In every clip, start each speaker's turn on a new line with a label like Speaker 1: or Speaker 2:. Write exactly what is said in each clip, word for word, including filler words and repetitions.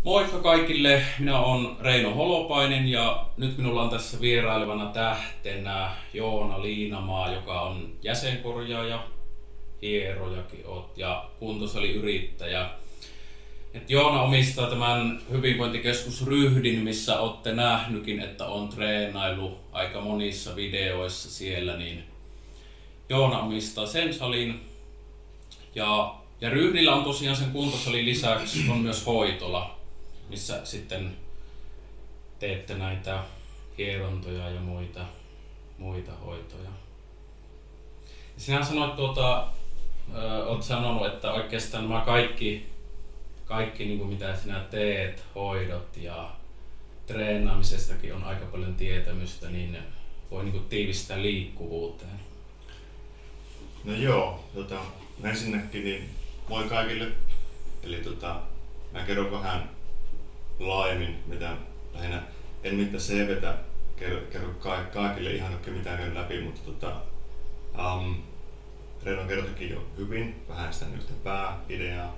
Speaker 1: Moikka kaikille, minä olen Reino Holopainen ja nyt minulla on tässä vierailevana tähtenä Joona Liinamaa, joka on jäsenkorjaaja, hierojakin oot ja kuntosaliyrittäjä. Et Joona omistaa tämän hyvinvointikeskus Ryhdin, missä olette nähnytkin, että on treenailu aika monissa videoissa siellä, niin Joona omistaa sen salin. Ja, ja Ryhdillä on tosiaan sen kuntosalin lisäksi on myös hoitola, missä sitten teette näitä hierontoja ja muita, muita hoitoja. Sinä sanoit tuota, ö, olet sanonut, että oikeastaan nämä kaikki, kaikki niin kuin mitä sinä teet, hoidot ja treenaamisestakin on aika paljon tietämystä, niin voi niin kuin tiivistää liikkuvuuteen.
Speaker 2: No joo, tota, ensinnäkin niin moi kaikille. Eli tota, mä kerron vähän laajemmin, mitä lähinnä en mitään C V:tä kerro, kerro kaikille ihan kaikki mitään käyn läpi, mutta tota, um, Reino kertokin jo hyvin, vähän sitä yhtä pääideaa.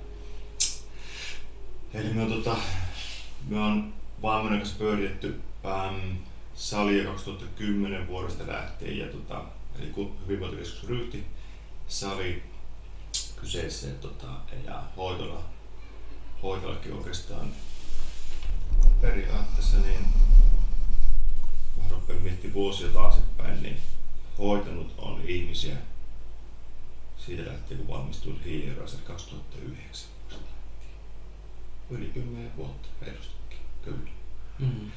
Speaker 2: Eli me on, tota, me on vaimon kanssa pyöritetty um, salia kaksituhattakymmenen vuodesta lähtien, ja tota, eli hyvinvointikeskus Ryhti sali kyseessä, ja, tota, ja hoitola, hoitolakin oikeastaan periaatteessa, niin mä rupean miettimään vuosia taaksepäin, niin hoitanut on ihmisiä siitä lähtien, kun valmistuin hieroissa kaksituhattayhdeksän. Yli kymmenen vuotta reilustikin, kyllä. Mm-hmm.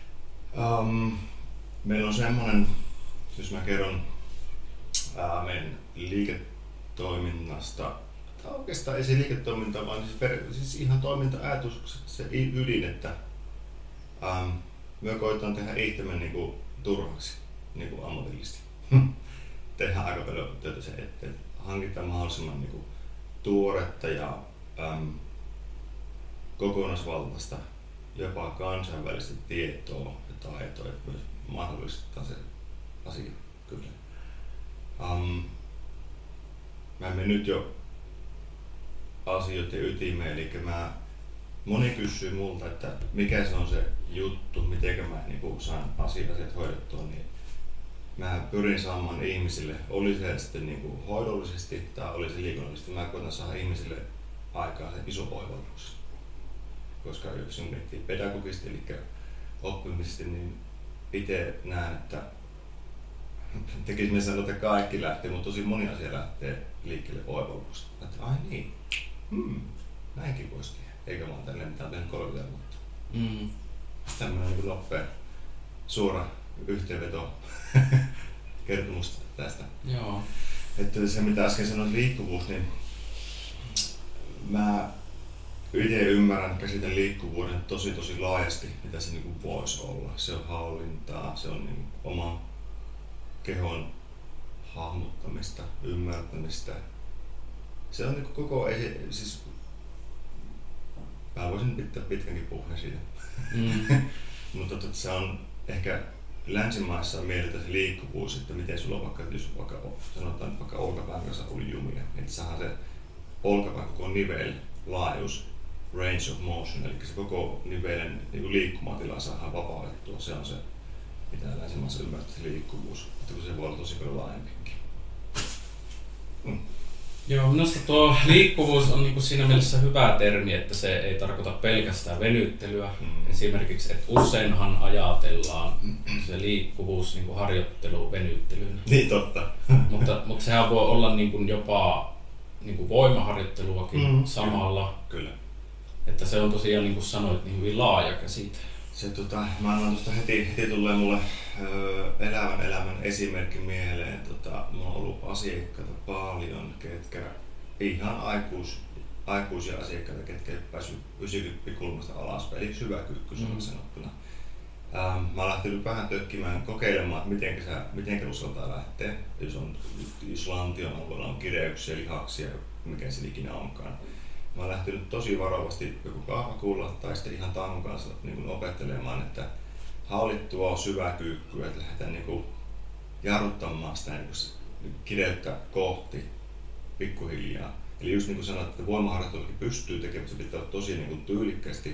Speaker 2: Um, meillä on semmoinen, jos mä kerron ää, meidän liiketoiminnasta, tai oikeastaan ei se liiketoiminta, vaan siis, per, siis ihan toiminta-ajatukset, se ydin, että ähm, me koetaan tehdä itsemme niinku turhaksi niinku ammatillisesti. Tehdään aika paljon työtä se, että hankitaan mahdollisimman niinku tuoretta ja äm, kokonaisvaltaista, jopa kansainvälistä tietoa ja taitoa, että myös mahdollistaa se asia kyllä. Um, mä menen nyt jo asioiden ytimeen, eli mä, moni kysyy multa, että mikä se on se juttu, miten mä niin saan asiat hoidettua, niin mä pyrin saamaan ihmisille, oli se sitten niin kuin hoidollisesti tai oli se liikunnallisesti, mä koitan saada ihmisille aikaan sen iso oivallus. Koska jos miettii pedagogisesti, eli oppimisesti, niin itse näen, että tekisi me sanoa, että kaikki lähtee, mutta tosi moni asia lähtee liikkeelle oivalluksesta. Että ai niin, hmm, näinkin voisi tehdä. Eikä vaan tälleen, mitä on tehnyt kolmekymmentä vuotta. Mm. Tämmöinen niin nopea, suora yhteenveto kertomusta tästä. Joo. Että se mitä äsken sanoin liikkuvuus, niin mä itse ymmärrän, käsitän liikkuvuuden tosi tosi laajasti, mitä se niin voisi olla. Se on hallintaa, se on niin oman kehon hahmottamista, ymmärtämistä. Se on niin koko, ei, siis mä voisin pitää pitkänkin puheen siitä. Mm. Mutta tot, se on ehkä länsimaissa mielletään se liikkuvuus, että miten sulla on vaikka, jos vaikka, sanotaan vaikka olkapään kanssa ulijuminen, niin saadaan se olkapään koko nivel laajuus, range of motion, eli se koko nivelen niin liikkumatila saadaan vapautettua. Se on se, mitä länsimaissa ymmärtää se liikkuvuus, että kun se voi olla tosi paljon laajempikin. Mm.
Speaker 1: Joo, minusta tuo liikkuvuus on niinku siinä mielessä hyvä termi, että se ei tarkoita pelkästään venyttelyä. Mm. Esimerkiksi, että useinhan ajatellaan se liikkuvuus niinku harjoittelu venyttelyyn.
Speaker 2: Niin totta.
Speaker 1: mutta, mutta sehän voi olla niinku jopa niinku voimaharjoitteluakin mm. samalla.
Speaker 2: Kyllä.
Speaker 1: Että se on tosiaan, niin kuin sanoit, niin hyvin laaja käsite.
Speaker 2: Se, tota, mä annan tuosta heti, heti tulee mulle ö, elävän elämän esimerkki mieleen. Tota, mulla on ollut asiakkaita paljon, ketkä ihan aikuis, aikuisia asiakkaita, ketkä ei päässyt ysikyppikulmasta alaspäin, eli syväkyykkyisellä mm. sanottuna. Ähm, mä oon lähtenyt vähän tökkimään, kokeilemaan, että miten, sä, miten uskaltaa lähteä, jos, on, jos lantion alueella on kireyksiä, lihaksia, mikä se ikinä onkaan. Mä oon lähtenyt tosi varovasti joku kahvakuulla tai sitten ihan tangon kanssa niin opettelemaan, että hallittua syväkyykkyä, että lähdetään niin jarruttamaan sitä niin kireyttä kohti pikkuhiljaa. Eli just niin kuin sanoit, että voimaharjoittelukin pystyy tekemään, se pitää olla tosi niin kuin tyylikkästi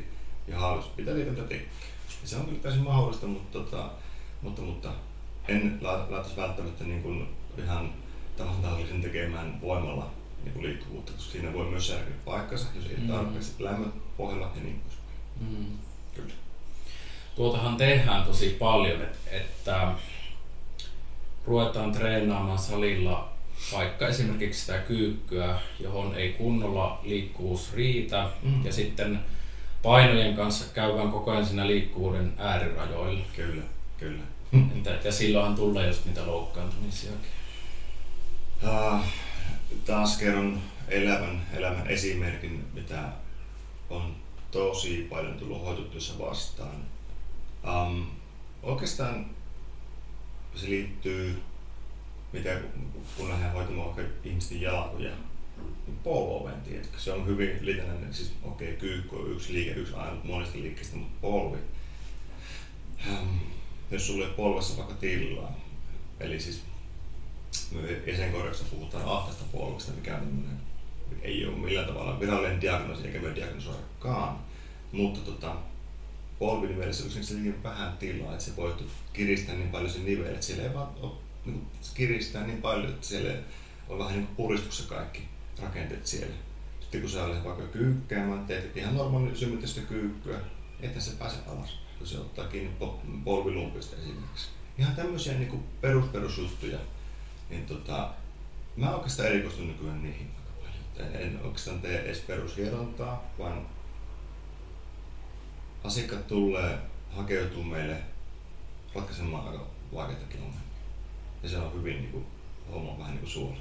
Speaker 2: ja hallitus pitää liikunta tekee. Ja se on kyllä täysin mahdollista, mutta, tota, mutta, mutta en laitaisi välttämättä niin kuin ihan tämän tahallisen tekemään voimalla niin liikkuvuutta, koska siinä voi myös särkyä paikkansa, jos ei mm. tarpeeksi lämmöt pohjalla ja niin poispäin. Mm. Kyllä.
Speaker 1: Tuotahan tehdään tosi paljon, että ruvetaan treenaamaan salilla vaikka esimerkiksi sitä kyykkyä, johon ei kunnolla liikkuvuus riitä, mm. ja sitten painojen kanssa käydään koko ajan siinä liikkuvuuden äärirajoilla.
Speaker 2: Kyllä, kyllä.
Speaker 1: Että, ja silloinhan tulee just niitä loukkaantumisiakin.
Speaker 2: Uh, taas kerron elämän, elämän esimerkin, mitä on tosi paljon tullut hoitotyössä vastaan. Um, oikeastaan se liittyy, mitä kun lähdetään hoitamaan vaikka ihmisten jalkoja, niin polven, tiedätkö? Se on hyvin liitännäinen, siis okei, okay, kyykky on yksi liike, yksi ainut monesta liikkeestä, mutta polvi. Um, jos sulla ei polvessa vaikka tilaa, eli siis jäsenkorjauksessa puhutaan ahtaista polvesta, mikä on ei ole millään tavalla virallinen diagnoosi eikä me diagnosoidakaan, mutta tota, polvinivelessä on liian vähän tilaa, että se voi kiristää niin paljon sen nivel, että siellä ei vaan ole, niin kiristää niin paljon, että siellä on vähän niin kuin puristuksessa kaikki rakenteet siellä. Sitten kun sä olet vaikka kyykkäämään, teet ihan normaali symmetristä kyykkyä, että se pääse alas, kun se ottaa kiinni polvilumpista esimerkiksi. Ihan tämmöisiä niin kuin perus, perusjuttuja. Niin tota, mä oikeastaan erikoistun nykyään niihin aika paljon. En oikeastaan tee edes perushierontaa, vaan asiakkaat tulee hakeutuu meille ratkaisemaan aika vaikeitakin ongelmia. Ja se on hyvin niinku, homma vähän niinku suola.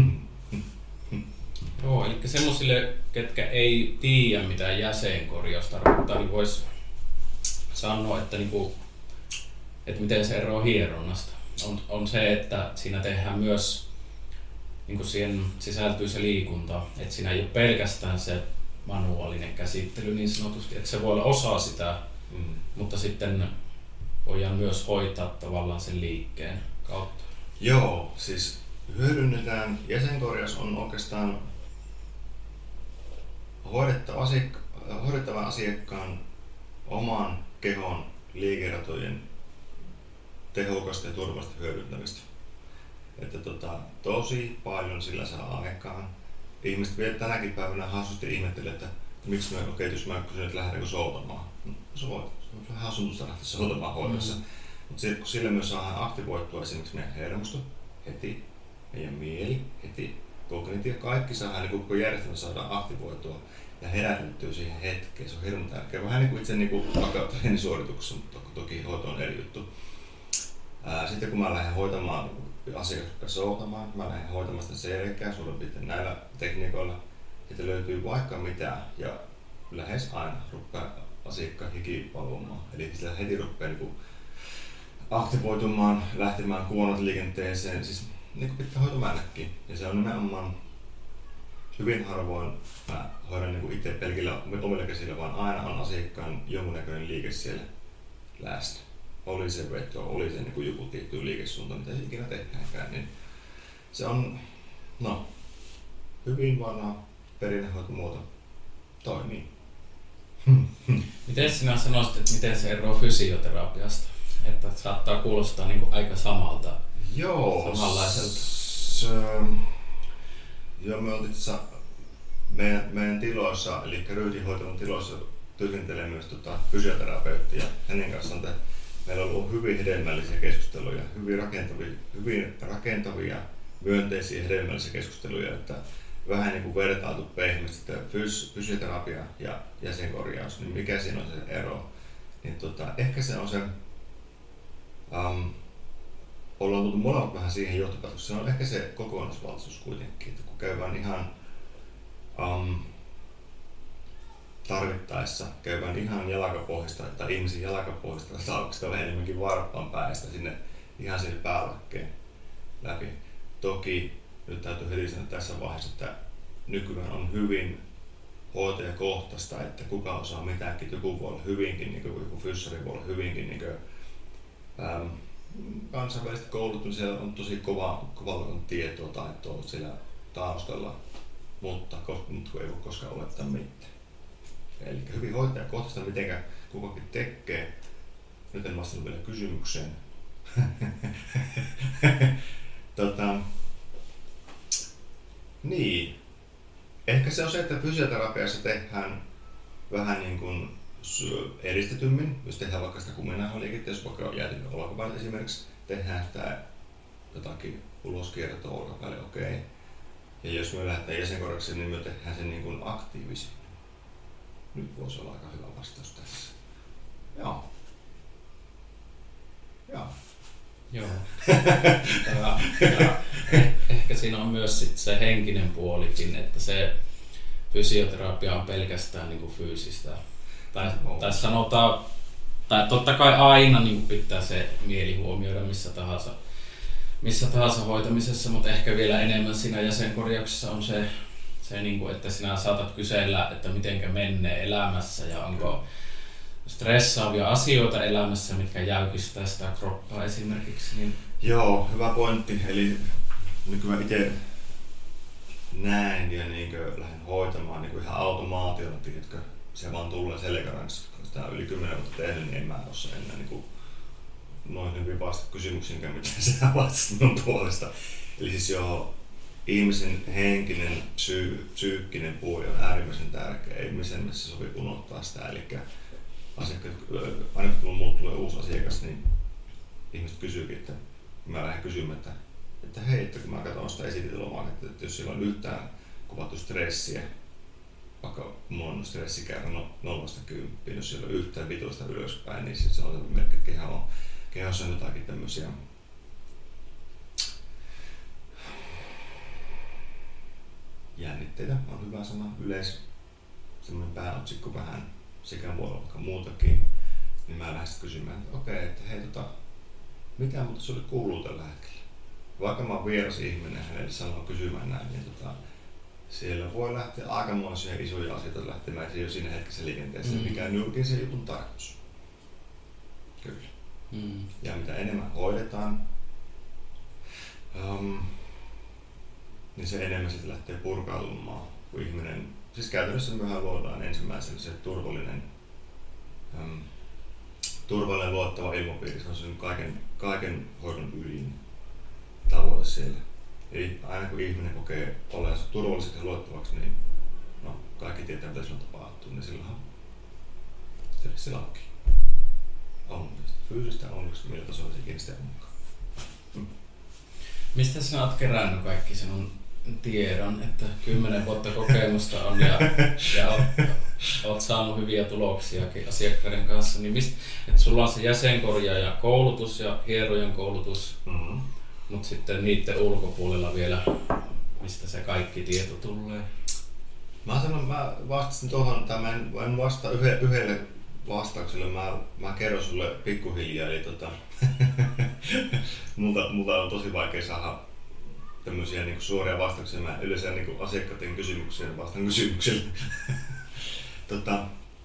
Speaker 1: Joo, eli semmosille, ketkä ei tiedä mitä jäsenkorjaus tarkoittaa, niin vois sanoa, että, niinku, että miten se eroaa hieronnasta. On, on se, että siinä tehdään myös, niin kuin siihen sisältyy se liikunta, että siinä ei ole pelkästään se manuaalinen käsittely niin sanotusti, että se voi olla osa sitä, mm. mutta sitten voidaan myös hoitaa tavallaan sen liikkeen kautta.
Speaker 2: Joo, siis hyödynnetään, jäsenkorjaus on oikeastaan hoidettava asiakka- hoidettavan asiakkaan oman kehon liikeratojen tehokasta ja turvallista hyödyntämistä. Että tota, tosi paljon sillä saa aikaan. Ihmiset vielä tänäkin päivänä hassusti ihmettelee, että miksi me, okei, okay, jos mä kysyn, että lähdetäänkö soutamaan. No, se voi, se on vähän hassuntusta lähteä soutamaan hoidossa. Mm. Mutta sillä myös saadaan aktivoitua esimerkiksi meidän hermosto heti, meidän mieli heti, kognitio, kaikki saadaan, niin koko järjestelmä saadaan aktivoitua ja herätettyä siihen hetkeen. Se on hirveän tärkeää. Vähän niin kuin itse niin treenisuorituksessa, mutta toki hoito on eri juttu. Ää, sitten kun mä lähden hoitamaan asiakasta soutamaan, mä lähden hoitamaan sitä selkää suurin piirtein näillä tekniikoilla, että löytyy vaikka mitä ja lähes aina rupeaa asiakkaan hiki valumaan. Eli sillä heti rupeaa niin aktivoitumaan, lähtemään kuonot liikenteeseen, siis niin kuin pitää hoito mennäkin. Ja se on nimenomaan hyvin harvoin mä hoidan niin itse pelkillä omilla käsillä, vaan aina on asiakkaan jonkunnäköinen liike siellä läsnä. Oli se veto, oli se niin joku tietty liikesuunta, mitä se ikinä tehdäänkään, niin se on no, hyvin vanha perinnehoitomuoto toimii.
Speaker 1: Miten sinä sanoisit, että miten se eroaa fysioterapiasta? Että saattaa kuulostaa niin kuin aika samalta,
Speaker 2: joo,
Speaker 1: samanlaiselta.
Speaker 2: S- joo, me oltiin meidän, meidän tiloissa, eli ryhdinhoitoon tiloissa työskentelee myös tota, fysioterapeutti ja hänen kanssaan te, meillä on ollut hyvin hedelmällisiä keskusteluja, hyvin rakentavia, hyvin rakentavia myönteisiä hedelmällisiä keskusteluja, että vähän niin kuin vertailtu pehmeästi, että fys, fysioterapia ja jäsenkorjaus, niin mikä siinä on se ero. Niin tota, ehkä se on se, um, ollaan tullut molemmat vähän siihen johtopäätökseen, se on ehkä se kokonaisvaltaisuus kuitenkin, että kun käydään ihan um, tarvittaessa, käydään ihan jalkapohjista tai ihmisen jalkapohjista tai saavuksia vähän enemmänkin varppaan päästä sinne ihan sinne päällakkeen läpi. Toki nyt täytyy heti sanoa tässä vaiheessa, että nykyään on hyvin hoitajakohtaista, että kuka osaa mitäkin. Joku voi olla hyvinkin, niin kuin joku fyssari voi olla hyvinkin niin kuin, ähm, kansainvälisesti koulutettu, niin siellä on tosi kova, kova tietoa, taitoa siellä taustalla, mutta, mutta ei voi koskaan olettaa mitään. Eli hyvin hoitajakohtaista, miten kukakin tekee. Nyt en vastannut vielä kysymykseen. tota, niin. Ehkä se on se, että fysioterapiassa tehdään vähän niin kuin eristetymmin. Jos tehdään vaikka sitä kuminauhaliikettä, jos vaikka on jääty olkapäin esimerkiksi, tehdään sitä jotakin uloskiertoa olkapäälle, okei. Okay. Ja jos me lähdetään jäsenkorjaksi, niin me tehdään sen niin kuin aktiivisemmin. Nyt voisi olla aika hyvä vastaus tässä. Joo. Joo.
Speaker 1: Joo. ja, ja, ehkä siinä on myös sit se henkinen puolikin, että se fysioterapia on pelkästään niin kuin fyysistä. Tai, tai sanotaan, tai totta kai aina niin pitää se mieli huomioida missä tahansa, missä tahansa hoitamisessa, mutta ehkä vielä enemmän siinä jäsenkorjauksessa on se, se niin kuin, että sinä saatat kysellä, että mitenkä menee elämässä ja onko stressaavia asioita elämässä, mitkä jäykistää sitä kroppaa esimerkiksi. Niin...
Speaker 2: Joo, hyvä pointti. Eli nykyään itse näen ja niin lähden hoitamaan niin ihan automaationa, tiedätkö, se vaan tulee selkärangaksi. Kun sitä on yli kymmenen vuotta tehnyt, niin en mä osaa enää niin kuin noin hyvin vastata kysymyksiinkään, mitä sä vastasit mun puolesta. Eli siis joo, ihmisen henkinen, psyy, psyykkinen puoli on äärimmäisen tärkeä. Ei missään mielessä sovi unohtaa sitä. Eli asiakkaat, aina kun mulle tulee uusi asiakas, niin ihmiset kysyykin, että mä lähden kysymään, että, että hei, että kun mä katson sitä esitelomaa, että, että jos siellä on yhtään kuvattu stressiä, vaikka mulla on stressikäärä no, nollasta kymppiin, jos siellä on yhtään vitoista ylöspäin, niin sit se on merkki, että keho on, kehossa on jotakin tämmöisiä jännitteitä, on hyvä sana, yleis, semmoinen pääotsikko vähän, sekä voi olla vaikka muutakin, niin mä lähdin kysymään, että okei, okay, että hei tota, mitä mutta sulle kuuluu tällä hetkellä? Vaikka mä oon vieras ihminen, hänelle sanoo kysymään näin, niin tota, siellä voi lähteä aikamoisia isoja asioita lähtemään jo siinä hetkessä liikenteessä, mm. mikä on se jutun tarkoitus. Kyllä. Mm. Ja mitä enemmän hoidetaan, um, niin se enemmän sitten lähtee purkautumaan, kun ihminen, siis käytännössä mehän luodaan ensimmäisenä se turvallinen, um, turvallinen luottava ilmapiiri, se on sen kaiken, kaiken hoidon ylin tavoite siellä. Eli aina kun ihminen kokee olensa turvalliseksi ja luottavaksi, niin no, kaikki tietää mitä silloin tapahtuu, niin silloinhan se laukii. On fyysistä onneksi millä tasolla se kiinnittää mukaan. Hmm.
Speaker 1: Mistä sinä olet kerännyt kaikki sinun tiedon, että kymmenen vuotta kokemusta on ja, ja olet, olet saanut hyviä tuloksiakin asiakkaiden kanssa, niin mistä, että sulla on se jäsenkorjaaja koulutus ja hierojan koulutus, mm-hmm. mutta sitten niiden ulkopuolella vielä, mistä se kaikki tieto tulee?
Speaker 2: Mä sanon, mä vastasin tuohon, tai mä en, en vastaa yhde, yhdelle vastaukselle, mä, mä kerron sulle pikkuhiljaa, eli tota, multa, multa on tosi vaikea saada tämmöisiä niinku suoria vastauksia. Mä yleensä niinku asiakkaiden kysymyksiin vastaan kysymyksille. tota,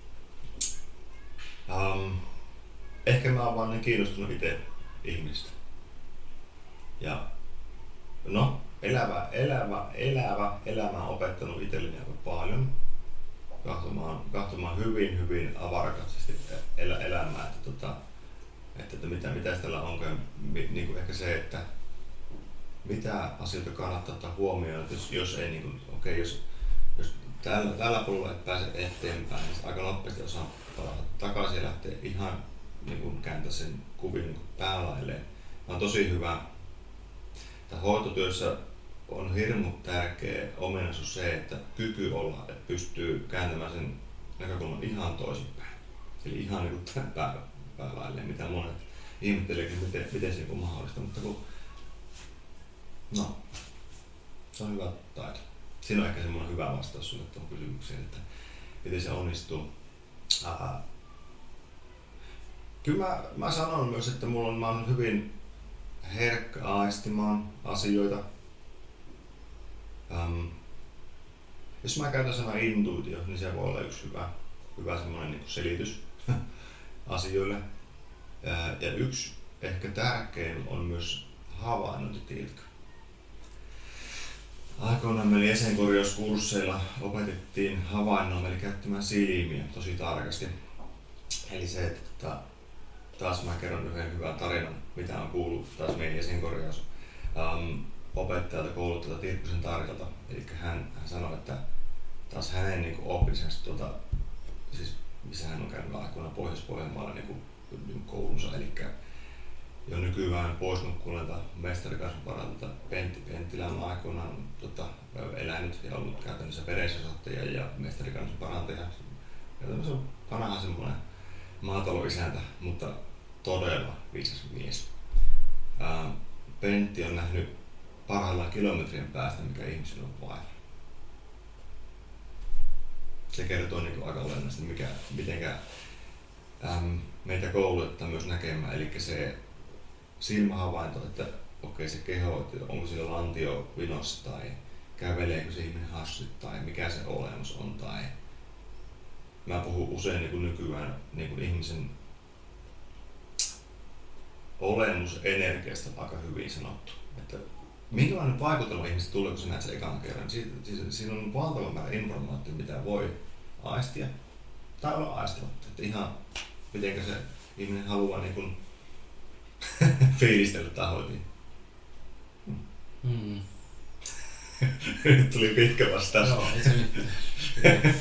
Speaker 2: um, ehkä mä oon vaan niin kiinnostunut itse ihmistä. Ja no, elävä, elävä, elävä elämä on opettanut itselleni aika paljon. Kahtomaan, kahtomaan hyvin, hyvin avarakatisesti elä, elämää, että, tota, että, että mitä, mitä tällä onkaan, niin kuin ehkä se, että mitä asioita kannattaa ottaa huomioon, että jos, jos ei, niin kuin, okay, jos, jos tällä, tällä puolella et pääse eteenpäin, niin aika nopeasti osaa palata takaisin ja lähteä ihan niin kuin kääntää sen kuvin niin päälailleen. On tosi hyvä. Tämä hoitotyössä on hirmu tärkeä ominaisuus se, että kyky olla, että pystyy kääntämään sen näkökulman ihan toisinpäin. Eli ihan niin kuin pää, päälailleen, mitä monet ihmetteleekin, miten, miten se on mahdollista. Mutta kun, no, se on hyvä taito. Siinä on ehkä semmoinen hyvä vastaus sulle tuohon kysymykseen, että miten se onnistuu. Ää, kyllä mä, mä sanon myös, että mulla on, mä olen hyvin herkkä aistimaan asioita. Um, jos mä käytän sanaa intuitio, niin se voi olla yksi hyvä, hyvä semmoinen niin kuin selitys asioille. Ja, ja yksi ehkä tärkein on myös havainnointi, tiedätkö? aikoinaan meillä jäsenkorjauskursseilla opetettiin havainnoimaan eli käyttämään silmiä tosi tarkasti. Eli se, että tota, taas mä kerron yhden hyvän tarinan, mitä on kuullut taas meidän jäsenkorjaus um, opettajalta, kouluttajalta Tirkkusen Tarikalta. Eli hän, hän sanoi, että taas hänen niin oppinsa, tuota, siis missä hän on käynyt aikoinaan Pohjois-Pohjanmaalla niin niin koulunsa, eli jo nykyään pois nukkuneelta mestarikasvuparalta Pentti Penttilä on aikoinaan tota, elänyt ja ollut käytännössä verensäsoittaja ja mestarikasvuparantaja. Käytännössä on vanha semmoinen maataloisäntä, mutta todella viisas mies. Ää, Pentti on nähnyt parhaillaan kilometrien päästä, mikä ihmisillä on vaara. Se kertoo niin aika olennaisesti, mikä, mitenkä äm, meitä koulutetaan myös näkemään, eli se silmähavainto, että okei se keho, että onko sillä lantio vinossa tai käveleekö se ihminen hassusti tai mikä se olemus on. Tai mä puhun usein niin kuin nykyään niin kuin ihmisen olemusenergiasta aika hyvin sanottu. Että minkälainen vaikutelma ihmiset tulee, kun sä näet sen ekan kerran? Siitä, siis, siinä on valtava määrä informaatiota, mitä voi aistia tai olla aistimatta. Että ihan mitenkä se ihminen haluaa niin kuin fiilistellä tahoitiin.
Speaker 1: Mm.
Speaker 2: Nyt tuli pitkä vastaus.
Speaker 1: Joo, ei se mitään.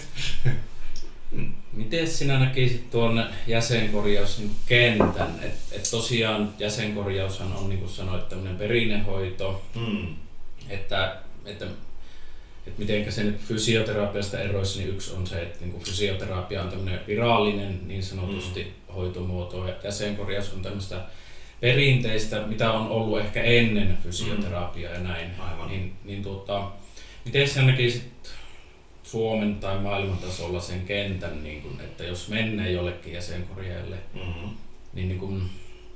Speaker 1: Miten sinä näkisit tuon jäsenkorjauskentän? Et, et tosiaan jäsenkorjaushan on, niin kuin sanoit, tämmöinen perinnehoito, mm. että, että, että mitenkä se nyt fysioterapiasta eroisi, niin yksi on se, että niin kuin fysioterapia on tämmöinen virallinen niin sanotusti mm. hoitomuoto ja jäsenkorjaus on tämmöistä perinteistä, mitä on ollut ehkä ennen fysioterapiaa mm. ja näin.
Speaker 2: Aivan.
Speaker 1: Niin, niin tuota, miten sinä näkisit Suomen tai maailman tasolla sen kentän, niin kun, että jos menee jollekin jäsenkorjaajalle, mm-hmm. niin, niin kun,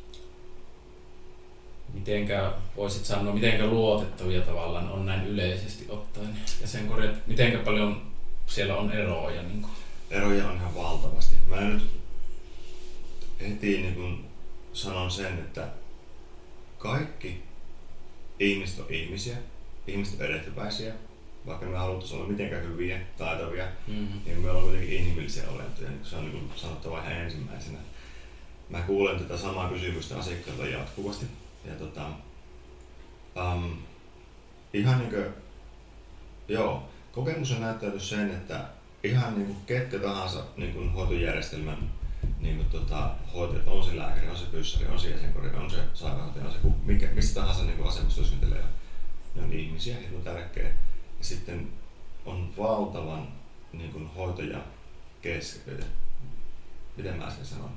Speaker 1: mitenkä voisit sanoa, mitenkä luotettavia tavallaan on näin yleisesti ottaen jäsenkorjaajat, mitenkä paljon siellä on eroja? Niin kun?
Speaker 2: Eroja on ihan valtavasti. Mä nyt heti niin kun sanon sen, että kaikki ihmiset on ihmisiä, ihmiset on erehtyväisiä. Vaikka me haluttaisiin olla mitenkään hyviä, taitavia, mm-hmm. niin me ollaan kuitenkin inhimillisiä olentoja, niin se on niin sanottava ihan ensimmäisenä. Mä kuulen tätä samaa kysymystä asiakkailta jatkuvasti. Ja tota, um, ihan niin kuin, joo, kokemus on näyttänyt sen, että ihan niin kuin ketkä tahansa niin kuin hoitojärjestelmän niin kuin tota, hoitajat, on se lääkäri, on se fyssari, on se jäsenkorjaaja, on se sairaanhoitaja, on se mikä, mistä tahansa niin kuin asemassa työskentelee, ne on ihmisiä, ne on tärkeä. Ja sitten on valtavan niin kuin hoitaja keskeinen, miten mä äsken sanon,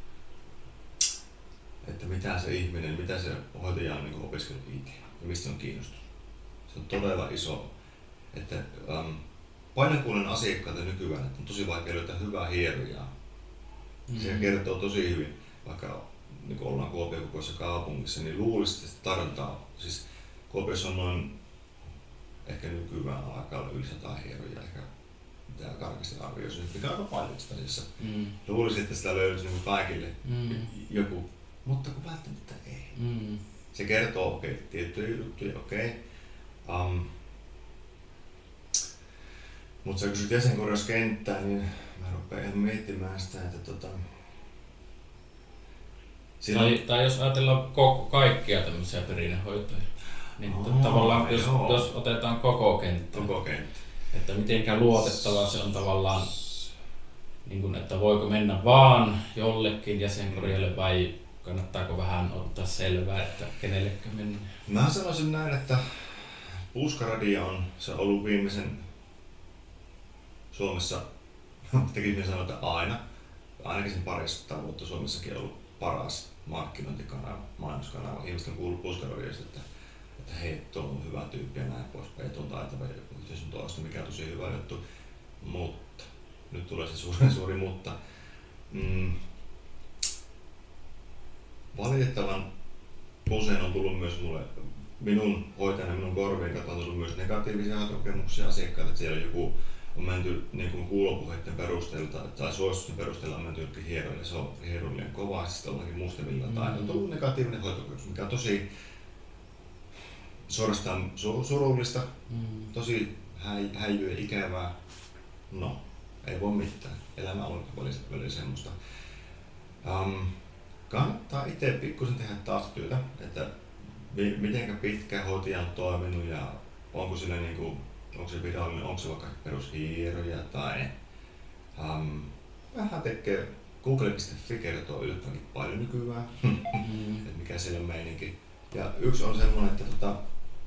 Speaker 2: että mitä se ihminen, mitä se hoitaja on niin kuin opiskellut itse ja mistä on kiinnostunut. Se on todella iso, että um, paljon kuulen asiakkaita nykyään, että on tosi vaikea löytää hyvää hierojaa. Mm-hmm. Se kertoo tosi hyvin, vaikka niin kuin ollaan Kuopion kokoisessa kaupungissa, niin luulisi, että tarvitaan, siis Kuopiossa on noin ehkä nykyään alkaa olla yli sata hierojaa, ehkä mitä karkeasti arvioisi nyt, mikä on aika paljon itse asiassa. Mm. Luulisin, että sitä löytyisi niin kaikille mm. joku, mutta kun välttämättä ei. Mm. Se kertoo okei, okay, tiettyjä juttuja, okei. Okay. Um, mutta sä kysyt jäsenkorjauskenttää, niin mä rupean ihan miettimään sitä, että tota...
Speaker 1: Tai, tai jos ajatellaan koko, kaikkia tämmöisiä perinnehoitoja. Niin oh, tavallaan jos, jos otetaan koko kenttä,
Speaker 2: koko kenttä.
Speaker 1: Että mitenkään luotettava se on tavallaan, niin kuin, että voiko mennä vaan jollekin jäsenkorjaajalle vai kannattaako vähän ottaa selvää, että kenellekö mennä?
Speaker 2: Mä sanoisin näin, että Puskaradio on se on ollut viimeisen Suomessa, tekin sanoa, että aina, ainakin sen parista vuotta Suomessakin on ollut paras markkinointikanava, mainoskanava. Ihmiset on kuullut Puskaradiosta, että että hei, tuo on hyvä tyyppi ja näin poispäin, tuo on taitava yhteys on toista, mikä on tosi hyvä juttu. Mutta, nyt tulee se suuri, suuri mutta. Mm, valitettavan usein on tullut myös mulle, minun hoitajana, minun korviin on tullut myös negatiivisia kokemuksia asiakkailta, että siellä joku on menty niin kuin kuulopuheiden perusteella tai suositusten perusteella on menty jokin hieroille, se on hieron liian kovaa, siis ollaankin mustemilla mm. tai on tullut negatiivinen hoitokokemus, mikä on tosi suorastaan su- surullista,
Speaker 1: Mm.
Speaker 2: tosi häi- häijyä ja ikävää. No, ei voi mitään. Elämä on välillä semmoista. Um, kannattaa itse pikkusen tehdä taas työtä, että mi- mitenkä pitkään hoitaja on toiminut ja onko sillä niinku, onko se virallinen, onko se vaikka perushieroja tai um, vähän tekee. Google piste fi kertoo yllättävänkin paljon nykyään,
Speaker 1: Mm.
Speaker 2: että mikä siellä on meininki. Ja yksi on semmoinen, että tota,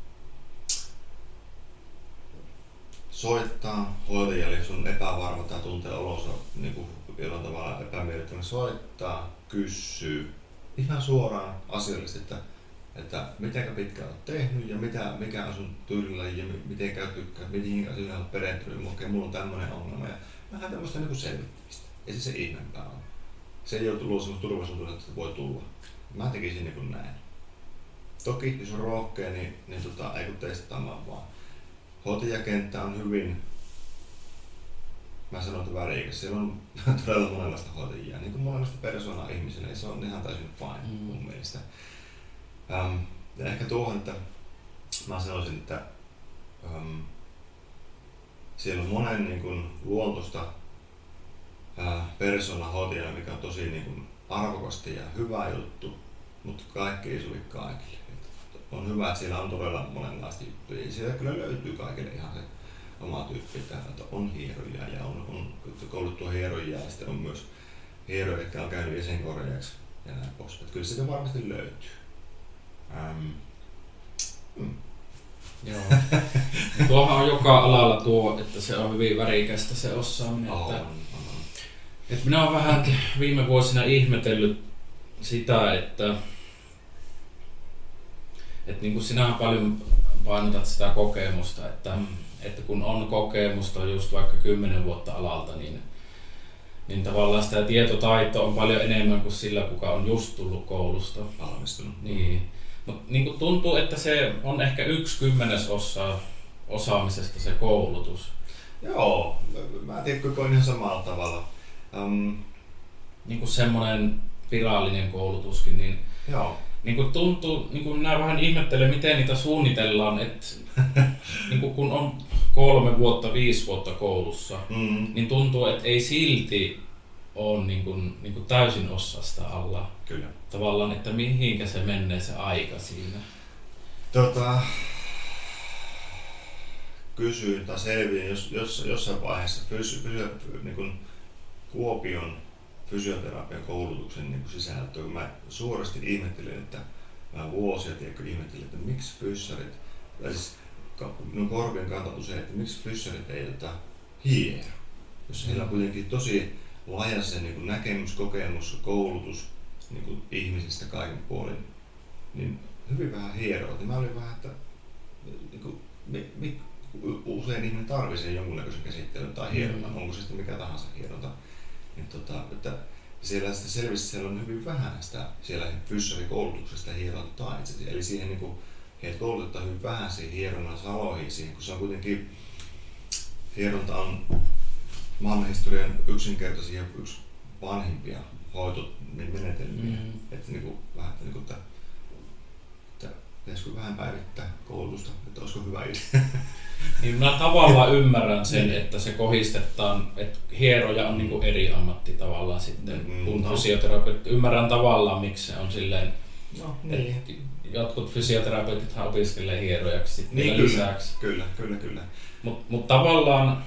Speaker 2: soittaa hoitajalle, jos on epävarma tai tuntee olonsa niin kuin jollain tavalla epämiellyttävänä, soittaa, kysyy ihan suoraan asiallisesti, että, että miten pitkään olet tehnyt ja mitä, mikä on sun tyylilaji ja miten käytyykään, mihin asioihin olet perehtynyt, okei, mulla on tämmöinen ongelma ja vähän tämmöistä niin kuin selvittämistä. Ei se se ihmeempää ole. Se ei ole tullut semmoista turvallisuutta, että voi tulla. Mä tekisin niin kuin näin. Toki jos on rohkea, niin, niin tota, ei kun testaamaan vaan. Hoitajakenttä on hyvin, mä sanon, että värikäs. Siellä on todella monenlaista hoitajia, niin kuin monenlaista persoonaa ihmisille, ja se on ihan täysin fine mm. mun mielestä. Um, ja ehkä tuohon, että mä sanoisin, että um, siellä on monen niin kuin, luontoista uh, persoonaa hoitajana, mikä on tosi niin kuin, arvokasta ja hyvä juttu, mutta kaikki ei sovi kaikille. On hyvä, että siellä on todella monenlaista juttuja ja siellä kyllä löytyy kaikille ihan se oma tyyppi, että on hieroja ja on, on kouluttua hierojia ja sitten on myös hieroja, jotka on käynyt jäsenkorjaajaksi ja näin pois. Kyllä sitä varmasti löytyy. Ähm. Mm.
Speaker 1: Joo. Tuohan on joka alalla tuo, että se on hyvin värikästä se osaaminen.
Speaker 2: On,
Speaker 1: että,
Speaker 2: on.
Speaker 1: että minä olen vähän viime vuosina ihmetellyt sitä, että että niin kuin sinähän paljon painotat sitä kokemusta, että, mm. että kun on kokemusta just vaikka kymmenen vuotta alalta, niin, niin tavallaan sitä tietotaitoa on paljon enemmän kuin sillä, kuka on just tullut koulusta.
Speaker 2: Valmistunut.
Speaker 1: Niin. Mutta niin kuin tuntuu, että se on ehkä yksi kymmenesosa osaamisesta se koulutus.
Speaker 2: Joo, mä tiedän, kuinka on ihan samalla tavalla. Um,
Speaker 1: niin kuin semmoinen virallinen koulutuskin, niin
Speaker 2: joo.
Speaker 1: Niin kuin tuntuu, niin kuin minä vähän ihmettelen, miten niitä suunnitellaan, että niin kuin kun on kolme vuotta, viisi vuotta koulussa, mm. niin tuntuu, että ei silti ole niin kuin, niin kuin täysin osaa sitä alla.
Speaker 2: Kyllä.
Speaker 1: Tavallaan, että mihinkä se menee se aika siinä.
Speaker 2: Tota, kysyin tai selviin, jos, jos, jossain vaiheessa fysy, fysy, niin kuin Kuopion fysioterapian koulutuksen niin sisältöä. Mä suorasti ihmettelin, että mä vuosia tiedätkö, ihmettelin, että miksi fyssarit, tai siis minun korvien kantat usein, että miksi fyssarit ei tota hiero. Jos heillä on kuitenkin tosi laaja se niin näkemys, kokemus, koulutus niin kuin ihmisistä kaiken puolin, niin hyvin vähän hieroa. Mä olin vähän, että niin kuin, mi, mi, usein ihminen tarvitsee jonkunnäköisen käsittelyn tai hieronnan, mm. onko se sitten mikä tahansa hieronta. Niin tota, että siellä sitten selvisi, siellä on hyvin vähän sitä siellä fyssarikoulutuksesta hierontaa itse. Eli siihen niin kuin, heitä koulutetaan hyvin vähän siihen hieronnan saloihin, siihen, kun se on kuitenkin, hieronta on maailmanhistorian yksinkertaisia yksi vanhimpia hoitomenetelmiä. Mm. Että niin kuin, vähän, että, niin kuin, että, että pitäisikö vähän päivittää koulutusta, että olisiko hyvä idea.
Speaker 1: Niin minä tavallaan ymmärrän sen, että se kohistetaan, että hieroja on niin kuin eri ammatti tavallaan sitten mm, kuin no. fysioterapeutti. Ymmärrän tavallaan, miksi se on silleen,
Speaker 2: no, niin.
Speaker 1: että jotkut fysioterapeutithan opiskelee hierojaksi sitten
Speaker 2: niin,
Speaker 1: vielä
Speaker 2: kyllä,
Speaker 1: lisäksi.
Speaker 2: Kyllä, kyllä, kyllä.
Speaker 1: Mutta mut tavallaan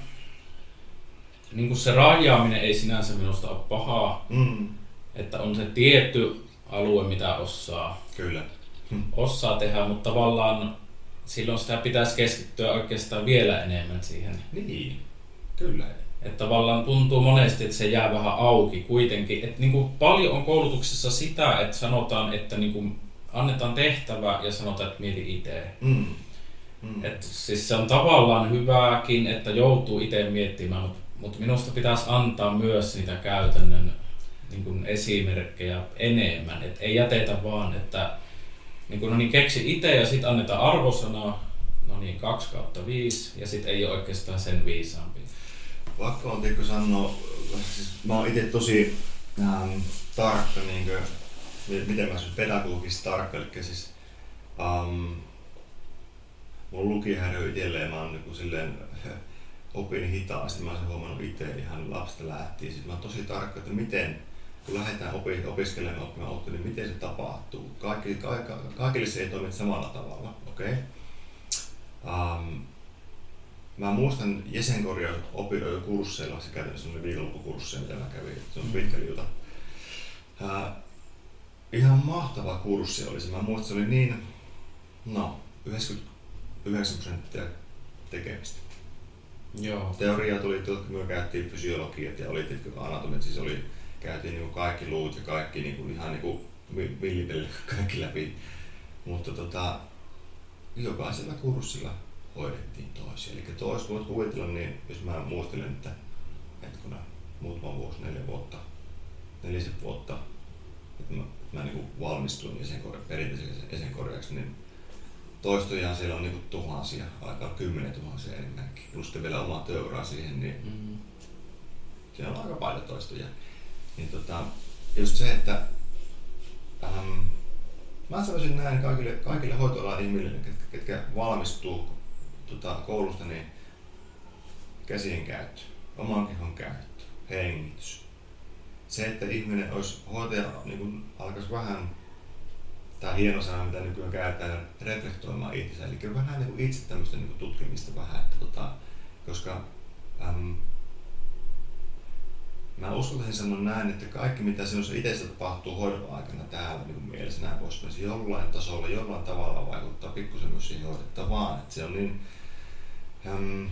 Speaker 1: niin kuin se rajaaminen ei sinänsä minusta ole pahaa, mm. että on se tietty alue, mitä osaa,
Speaker 2: kyllä. Hm.
Speaker 1: osaa tehdä, mutta tavallaan silloin sitä pitäisi keskittyä oikeastaan vielä enemmän siihen.
Speaker 2: Niin, kyllä.
Speaker 1: Että tavallaan tuntuu monesti, että se jää vähän auki kuitenkin. Että niin kuin paljon on koulutuksessa sitä, että sanotaan, että niin kuin annetaan tehtävä ja sanotaan, että mieti itse. Mm. Mm. Että siis se on tavallaan hyvääkin, että joutuu itse miettimään, mutta, mutta minusta pitäisi antaa myös niitä käytännön niin kuin esimerkkejä enemmän. Että ei jätetä vaan, että niin kun, no niin, keksi itse ja sitten annetaan arvosanaa, no niin, kaksi kautta viisi ja sitten ei ole oikeastaan sen viisaampi.
Speaker 2: Vaikka on tiedätkö sanoa, siis mä oon itse tosi ähm, tarkka, niin kuin, miten mä sanon, pedagogisesti tarkka, eli siis ähm, mulla on lukihäiriö itselleen, mä oon niin silleen opin hitaasti, mä oon sen huomannut itse ihan lapsesta lähtien. Sitten mä oon tosi tarkka, että miten, kun lähdetään opi, opiskelemaan oppimaan autoa, niin miten se tapahtuu. Kaikki, ka, kaikille se ei toimi samalla tavalla, okei? Okay? Um, mä muistan jäsenkorjauskursseilla, se käytännössä oli viikonloppukursseja, mitä mä kävin, se on pitkä liuta. Uh, ihan mahtava kurssi oli se, mä muistan, se oli niin, no, yhdeksänkymmentäyhdeksän prosenttia tekemistä.
Speaker 1: Joo.
Speaker 2: Teoria tuli, me käytiin fysiologiat ja oli anatomiat, siis oli, käytiin niin kaikki luut ja kaikki niin kuin, ihan niin millipelle kaikki läpi. Mutta tota, jokaisella kurssilla hoidettiin toisia. Eli tois voit kuvitella, niin jos mä muistelen, että hetkona muutama vuosi, neljä vuotta, nelisen vuotta, että mä, mä niin kuin valmistuin jäsenkorja, perinteisen jäsenkorjaaksi, niin toistoja siellä on niinku tuhansia, aika kymmenen tuhansia enemmänkin. Plus sitten vielä oma työura siihen, niin mm. siellä on aika paljon toistoja. Niin tota, just se, että ähm, mä sanoisin näin kaikille, kaikille hoitoalan ihmisille, ketkä, ketkä valmistuu tota, koulusta, niin käsien käyttö, oman kehon käyttö, hengitys. Se, että ihminen olisi hoitaja, niin kun alkaisi vähän, tämä hieno sana, mitä nykyään käytetään, reflektoimaan itsensä, eli vähän niin kuin itse tämmöistä niin kuin tutkimista vähän, että tota, koska äm, mä uskaltaisin sanoa näin, että kaikki mitä sinussa itse tapahtuu hoidon aikana täällä niin kuin mielessä näin pois, se jollain tasolla, jollain tavalla vaikuttaa pikkusen myös siihen hoidettavaan, että se on niin, äm,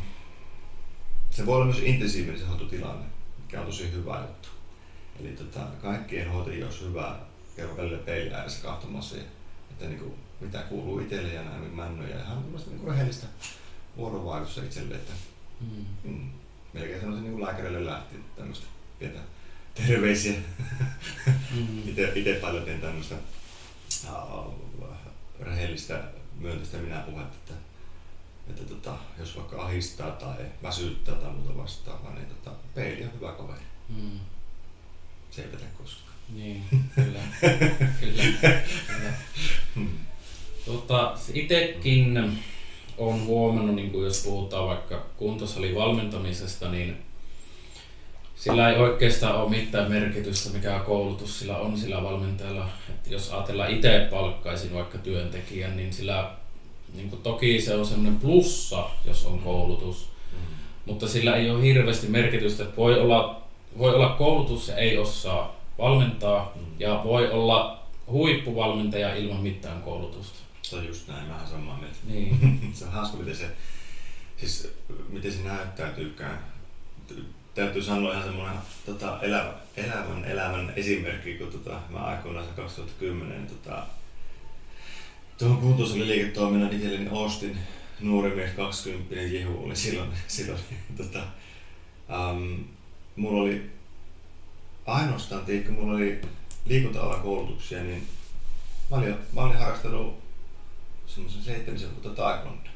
Speaker 2: se voi olla myös intensiivinen se hoitotilanne, mikä on tosi hyvä juttu. Eli tota, kaikkien hoitajien olisi hyvä käydä välillä peilin ääressä katsomassa, että niinku, mitä kuuluu itselle ja näin männöjä. Ja ihan tämmöistä niinku rehellistä vuorovaikutusta itselle, että mm. Mm, melkein sanoisin niinku lääkärille lähti tämmöistä pientä terveisiä. Mm. Ite paljon teen tämmöistä uh, rehellistä myönteistä minä puhetta, että, että tota, jos vaikka ahistaa tai väsyttää tai muuta vastaavaa, niin tota, peili on hyvä kaveri. Mm. Se ei petä koskaan.
Speaker 1: Niin, kyllä. kyllä, kyllä. Hmm. Tota, itekin on huomannut, niin kuin jos puhutaan vaikka kuntosalin valmentamisesta, niin sillä ei oikeastaan ole mitään merkitystä, mikä koulutus sillä on sillä valmentajalla. Et jos ajatellaan itse palkkaisin vaikka työntekijän, niin sillä niin kuin toki se on semmoinen plussa, jos on koulutus, hmm. mutta sillä ei ole hirveästi merkitystä, että voi olla, voi olla koulutus ja ei osaa valmentaa mm. ja voi olla huippuvalmentaja ilman mitään koulutusta.
Speaker 2: Se on just näin, vähän samaa mieltä.
Speaker 1: Niin.
Speaker 2: Se on hauska, miten se, siis, miten se näyttäytyykään. Täytyy sanoa ihan semmoinen tota, elävä, elävän elämän esimerkki, kun tota, mä aikoinaan kaksituhattakymmenen tota, tuohon kuntosaliliiketoiminnan itselleni ostin. Nuori mies, kaksikymppinen jehu oli silloin. silloin tota, um, mulla oli ainoastaan, kun mulla oli liikunta-alan koulutuksia, niin mä olin, mä olin harrastanut semmoisen seitsemisen vuotta taekwondoa.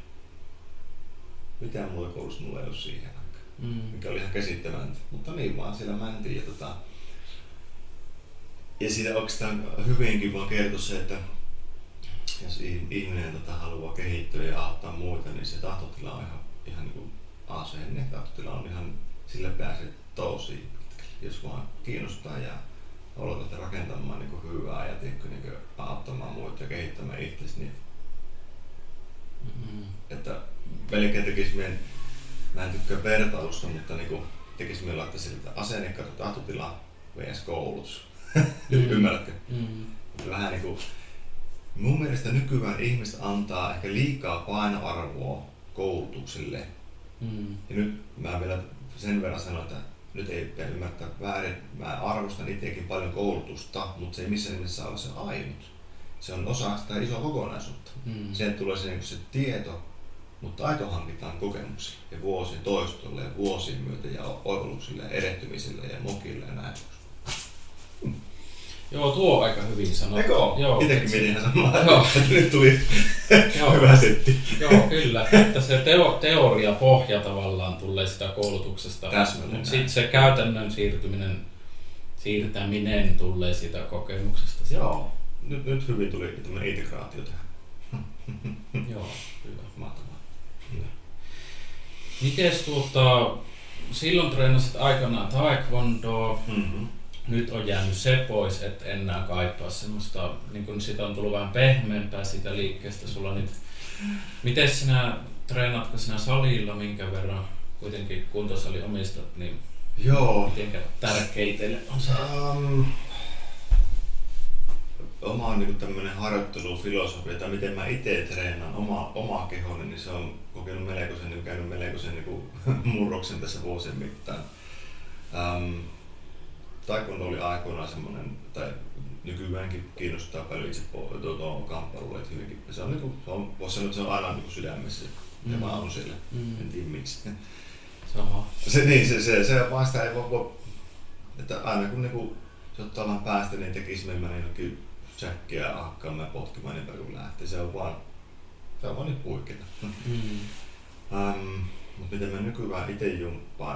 Speaker 2: Mitään muuta koulussa mulla ei ollut siihen aikaan, mm. mikä oli ihan käsittämätöntä. Mutta niin vaan, siellä mentiin. Ja, tota, ja siitä oikeastaan hyvinkin vaan kertoi se, että jos ihminen tota, haluaa kehittyä ja auttaa muita, niin se tahtotila on ihan, ihan niin kuin asenne. Tahtotila on ihan, sillä pääsee tosi. Jos vaan kiinnostaa ja aloitatte rakentamaan niin hyvää ja tiedätkö, niin auttamaan muita ja kehittämään itsesi, niin mm-hmm. että melkein tekisi meidän, mä en tykkää vertailusta, mutta niin tekisi meidän laittaa siltä asenne, kato, tahtotila vs koulutus. Mm-hmm. Ymmärrätkö? Mm-hmm. Vähän niin kuin, mun mielestä nykyään ihmiset antaa ehkä liikaa painoarvoa koulutukselle. Mm-hmm. Ja nyt mä vielä sen verran sanon, että nyt ei pidä ymmärtää väärin. Mä arvostan itsekin paljon koulutusta, mutta se ei missään nimessä ole se ainut. Se on osa sitä isoa kokonaisuutta. Mm. Sieltä tulee se, se tieto, mutta taito hankitaan kokemuksilla ja vuosien toistolla ja vuosien myötä ja oivalluksilla ja erehtymisillä ja mokilla ja näin. Hmm.
Speaker 1: Joo, tuo on aika hyvin sanottu.
Speaker 2: Eikö ole?
Speaker 1: Joo,
Speaker 2: itekin meni ihan samaan. Nyt tuli hyvä setti.
Speaker 1: Joo, kyllä. Että se teo, teoria pohja tavallaan tulee sitä koulutuksesta. Mutta sitten se käytännön siirtyminen, siirtäminen tulee sitä kokemuksesta.
Speaker 2: Joo, nyt, nyt hyvin tuli tämmöinen integraatio tähän.
Speaker 1: Joo, hyvä.
Speaker 2: Mahtavaa.
Speaker 1: Kyllä. Mites tuota, silloin treenasit aikanaan taekwondoa,
Speaker 2: Mm-hmm.
Speaker 1: nyt on jäänyt se pois, et enää kaipaa semmoista, niin kun siitä on tullut vähän pehmeämpää siitä liikkeestä sulla nyt. Miten sinä, treenaatko sinä salilla, minkä verran kuitenkin kuntosali omistat, niin
Speaker 2: Joo.
Speaker 1: mitenkä tärkeä teille on se?
Speaker 2: Um, oma on niinku tämmönen harjoittelufilosofia, tai miten mä ite treenaan oma, omaa kehoni, niin se on kokenut melkoisen, niin käynyt melkoisen niinku murroksen tässä vuosien mittaan. Um, Taekwondo oli aikoinaan semmonen, tai nykyäänkin kiinnostaa paljon itse tuota kamppailulle, että hyvinkin. Se on niinku, se on, voisi sanoa, että se on aina niinku sydämessä, mm. ja mä oon siellä, mm. en tiedä miksi.
Speaker 1: Sama.
Speaker 2: Se, niin, se, se, se vaan sitä ei voi, voi, että aina kun niinku, se ottaa vaan päästä, niin tekisi mennä jonnekin säkkiä hakkaamaan ja potkimaan niin paljon kun lähtee. Se on vaan, se on vaan niin huikeeta.
Speaker 1: Mm.
Speaker 2: um, mutta miten mä nykyään ite jumppaan?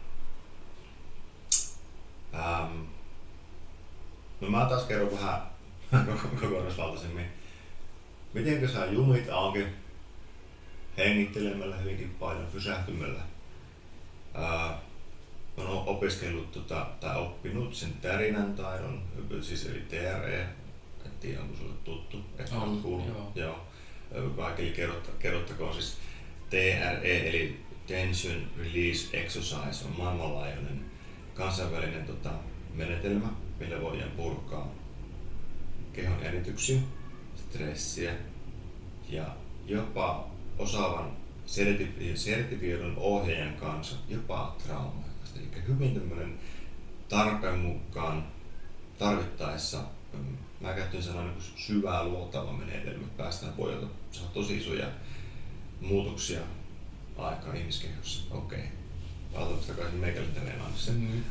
Speaker 2: Um, no mä taas kerron vähän kokonaisvaltaisemmin. Mitenkö sä jumit auki hengittelemällä hyvinkin paljon, pysähtymällä? Uh, Olen opiskellut tota, tai oppinut sen tärinän taidon, siis eli T R E, en tiedä onko sulle tuttu, ehkä on kuullut. Joo. Joo. Kaikille kerrotta, kerrottakoon siis T R E eli Tension Release Exercise on maailmanlaajuinen kansainvälinen tota, menetelmä, millä voidaan purkaa kehon jännityksiä, stressiä ja jopa osaavan sertifioidun ohjaajan kanssa jopa traumaa. Eli hyvin tämmöinen tarpeen mukaan tarvittaessa, mä käytän sanoa niin syvää luotava menetelmä, että päästään pojilta saa tosi isoja muutoksia aikaan ihmiskehossa. Okei, palataan takaisin meikälle treenaamissa. Mm-hmm.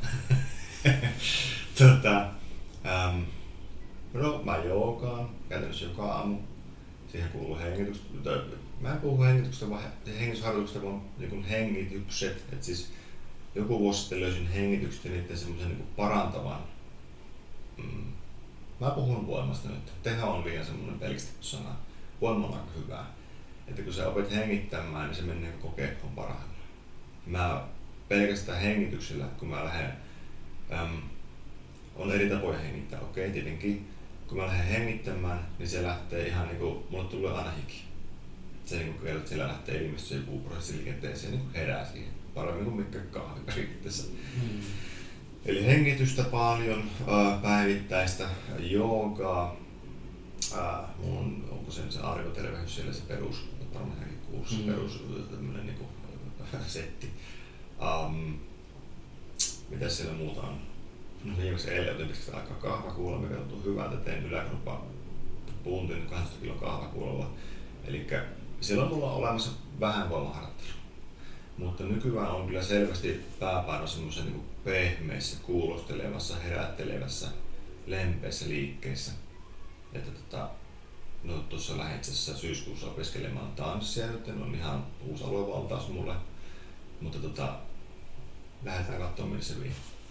Speaker 2: tota, ähm, no mä joogaan käytännössä joka aamu. Siihen kuuluu hengitykset. Mä en puhu hengityksestä, vaan hengitysharjoituksesta, vaan niin hengitykset. Et siis joku vuosi sitten löysin hengitykset ja niiden semmoisen niin parantavan. Mm, mä puhun voimasta nyt. Teho on liian semmoinen pelkistetty sana. Voima on aika hyvää. Että kun sä opet hengittämään, niin se menee koko kehon parhaimmillaan. Mä pelkästään hengityksellä, kun mä lähden, äm, on eri tapoja hengittää. Okei, tietenkin. Kun mä lähden hengittämään, niin se lähtee ihan niinku, mulle tulee aina hiki. Se niinku kertoo, että siellä lähtee ilmestyä joku prosessi liikenteeseen, niinku herää siihen. Paremmin kuin mikään kahvi periaatteessa. Hmm. Eli hengitystä paljon, ää, päivittäistä, joogaa. Ää, mun, onko se se arvoterveys siellä se perus, varmaan hänkin kuusi, hmm. perus tämmönen niinku setti. Um, mitäs siellä muuta on? No viimeksi eilen otin pitkästä aikaa kahvakuulla, mikä tuntuu hyvältä, tein yläkroppa puntin kaksitoista kilon kahvakuulla. Elikkä siellä on mulla olemassa vähän voimaharjoittelua. Mutta nykyään on kyllä selvästi pääpaino semmoisen niin pehmeissä, kuulostelevassa, herättelevässä, lempeässä liikkeissä. Että tota, no tuossa lähdin itse asiassa syyskuussa opiskelemaan tanssia nyt, on ihan uusi aluevaltaus mulle. Mutta tota, lähdetään katsomaan millä se vie.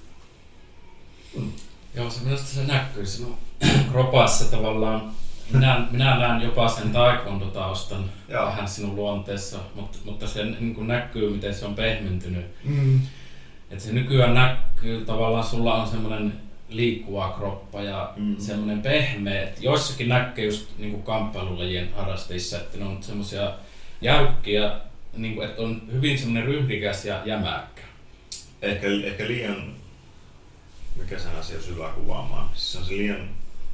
Speaker 1: Mm. Joo, se minusta se näkyy sinun kropassa tavallaan. Minä, minä näen jopa sen taekwondo-taustan vähän sinun luonteessa, mutta, mutta se niin kuin näkyy, miten se on pehmentynyt. Mm. Et se nykyään näkyy, tavallaan sulla on semmoinen liikkuva kroppa ja mm. semmoinen pehmeä. Et joissakin näkee just niin kuin kamppailulajien harrastajissa, että ne on semmoisia jäykkiä, niin kuin, että on hyvin semmoinen ryhdikäs ja jämäkkä.
Speaker 2: Ehkä, ehkä liian, mikä sen asia on hyvä kuvaamaan, se on se liian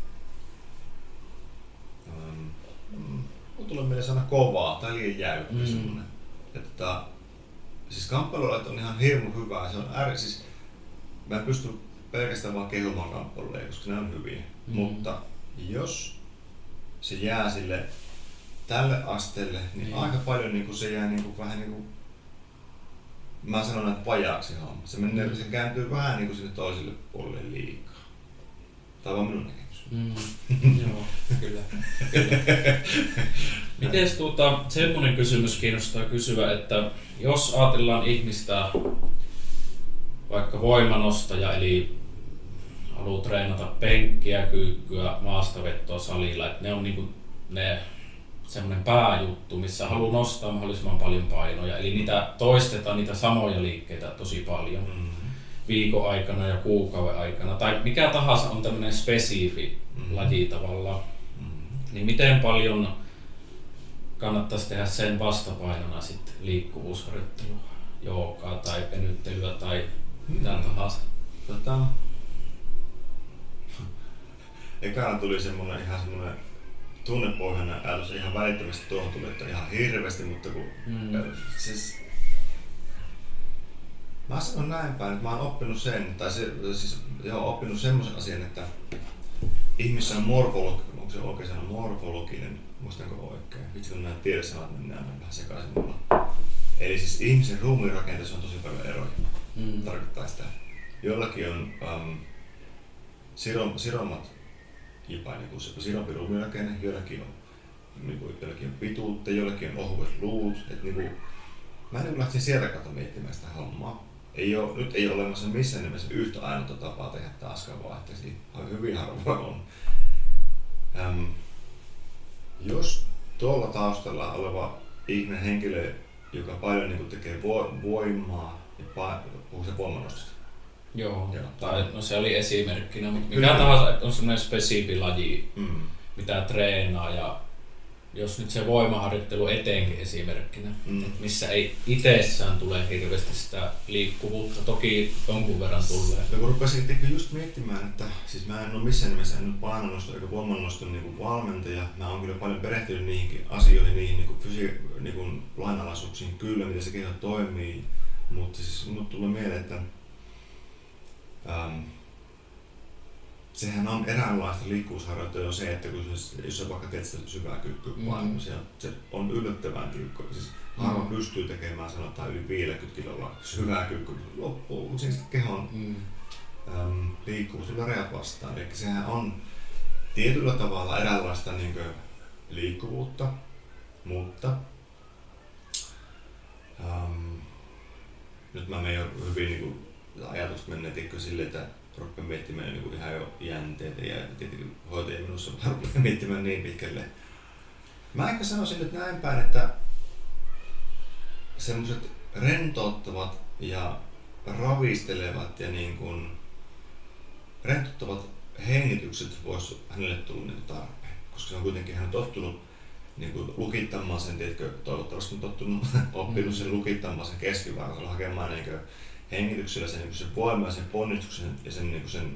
Speaker 2: Mm, tulee mieleen sana kovaa tai liian jäykkä mm. semmoinen. Että, siis kamppailulajit on ihan hirmu hyvää. Se on ääri, siis, mä en pysty pelkästään vaan kehumaan kamppailulajia, koska ne on hyviä. Mm. Mutta jos se jää sille tälle asteelle, niin mm. aika paljon niin se jää niin kuin, vähän niin kuin, mä sanon, että vajaaksi homma. Se, menee, mm. se kääntyy vähän niin kuin sinne toiselle puolelle liikaa. Tai vaan minun näkemys.
Speaker 1: Mm. Joo, kyllä. kyllä. Mites tuota, semmoinen kysymys kiinnostaa kysyä, että jos ajatellaan ihmistä vaikka voimanostaja, eli haluaa treenata penkkiä, kyykkyä, maastavettoa salilla, että ne on niinku ne semmoinen pääjuttu, missä haluaa nostaa mahdollisimman paljon painoja. Eli niitä toistetaan, niitä samoja liikkeitä tosi paljon mm-hmm. viikon aikana ja kuukauden aikana. Tai mikä tahansa on tämmöinen spesifi mm-hmm. laji tavallaan. Mm-hmm. Niin miten paljon kannattaisi tehdä sen vastapainona sitten liikkuvuusharjoittelua, joogaa tai venyttelyä tai mitä mm-hmm. tahansa?
Speaker 2: Tota... Ekana tuli semmoinen ihan semmoinen tunnepohjainen ajatus, ihan välittömästi tuohon tuli, että ihan hirveästi, mutta kun mm. siis mä sanon näin päin, että mä oon oppinut sen, tai se, siis joo, oppinut semmoisen asian, että ihmissä on morfologi, onko se oikein sana morfologinen, muistanko oikein, vitsi kun nämä tiedesanat mennään vähän sekaisin mulla. Eli siis ihmisen ruumiin rakenteessa on tosi paljon eroja, mm. tarkoittaa sitä. Jollakin on um, sirom, siromat jopa niin se sirompi ruumiinrakenne, jollakin on, niin kuin, jollakin on pituutta, jollakin on ohuet luut. Et, niin kuin, mä niin lähtin sieltä kautta miettimään sitä hommaa. Ei ole, nyt ei ole olemassa missään nimessä yhtä ainoa tapaa tehdä taaskaan vaihteeksi. Hyvin harvoin on. Ähm, jos tuolla taustalla oleva ihminen henkilö, joka paljon niin kuin, tekee voimaa ja puhuu sen voimanostosta.
Speaker 1: Joo, Joo. Tai, no se oli esimerkkinä, mutta mikä tahansa on semmoinen spesifi laji, mm. mitä treenaa ja jos nyt se voimaharjoittelu etenkin esimerkkinä, mm. missä ei itsessään tule hirveästi sitä liikkuvuutta, toki jonkun verran tulee.
Speaker 2: No kun rupesin just miettimään, että siis mä en ole missään nimessä en ole painonnosto eikä voimannoston niin valmentaja, mä oon kyllä paljon perehtynyt niihinkin asioihin, niihin niin fysi- niin lainalaisuuksiin kyllä, miten se keho toimii, mutta siis mut tulee mieleen, että Um, sehän on eräänlaista liikkuvuusharjoittelua se, että kun se, jos sä vaikka teet sitä syvää kyykkyä mm-hmm. se, se on yllättävän tiukka. Siis harva mm-hmm. pystyy tekemään sanotaan yli viisikymmentä kilolla syvää kyykkyä loppuun, mutta siis kehon mm-hmm. um, liikkuvuus tulee rajat vastaan. Eli sehän on tietyllä tavalla eräänlaista niin kuin, liikkuvuutta, mutta um, nyt mä menen jo hyvin niin kuin, ajatukset menee silleen, että rupeaa miettimään niin ihan jo jänteitä ja tietenkin hoitaja minussa rupeaa miettimään niin pitkälle. Mä ehkä sanoisin nyt näin päin, että semmoiset rentouttavat ja ravistelevat ja niin kuin rentouttavat hengitykset vois hänelle tulla niin tarpeen, koska se on kuitenkin hän on tottunut niin kuin lukittamaan sen, tiedätkö, toivottavasti on tottunut, oppinut sen lukittamaan sen keskivartalla hakemaan niin kuin hengityksellä sen, niin sen voimaa, sen ponnistuksen ja sen, niin sen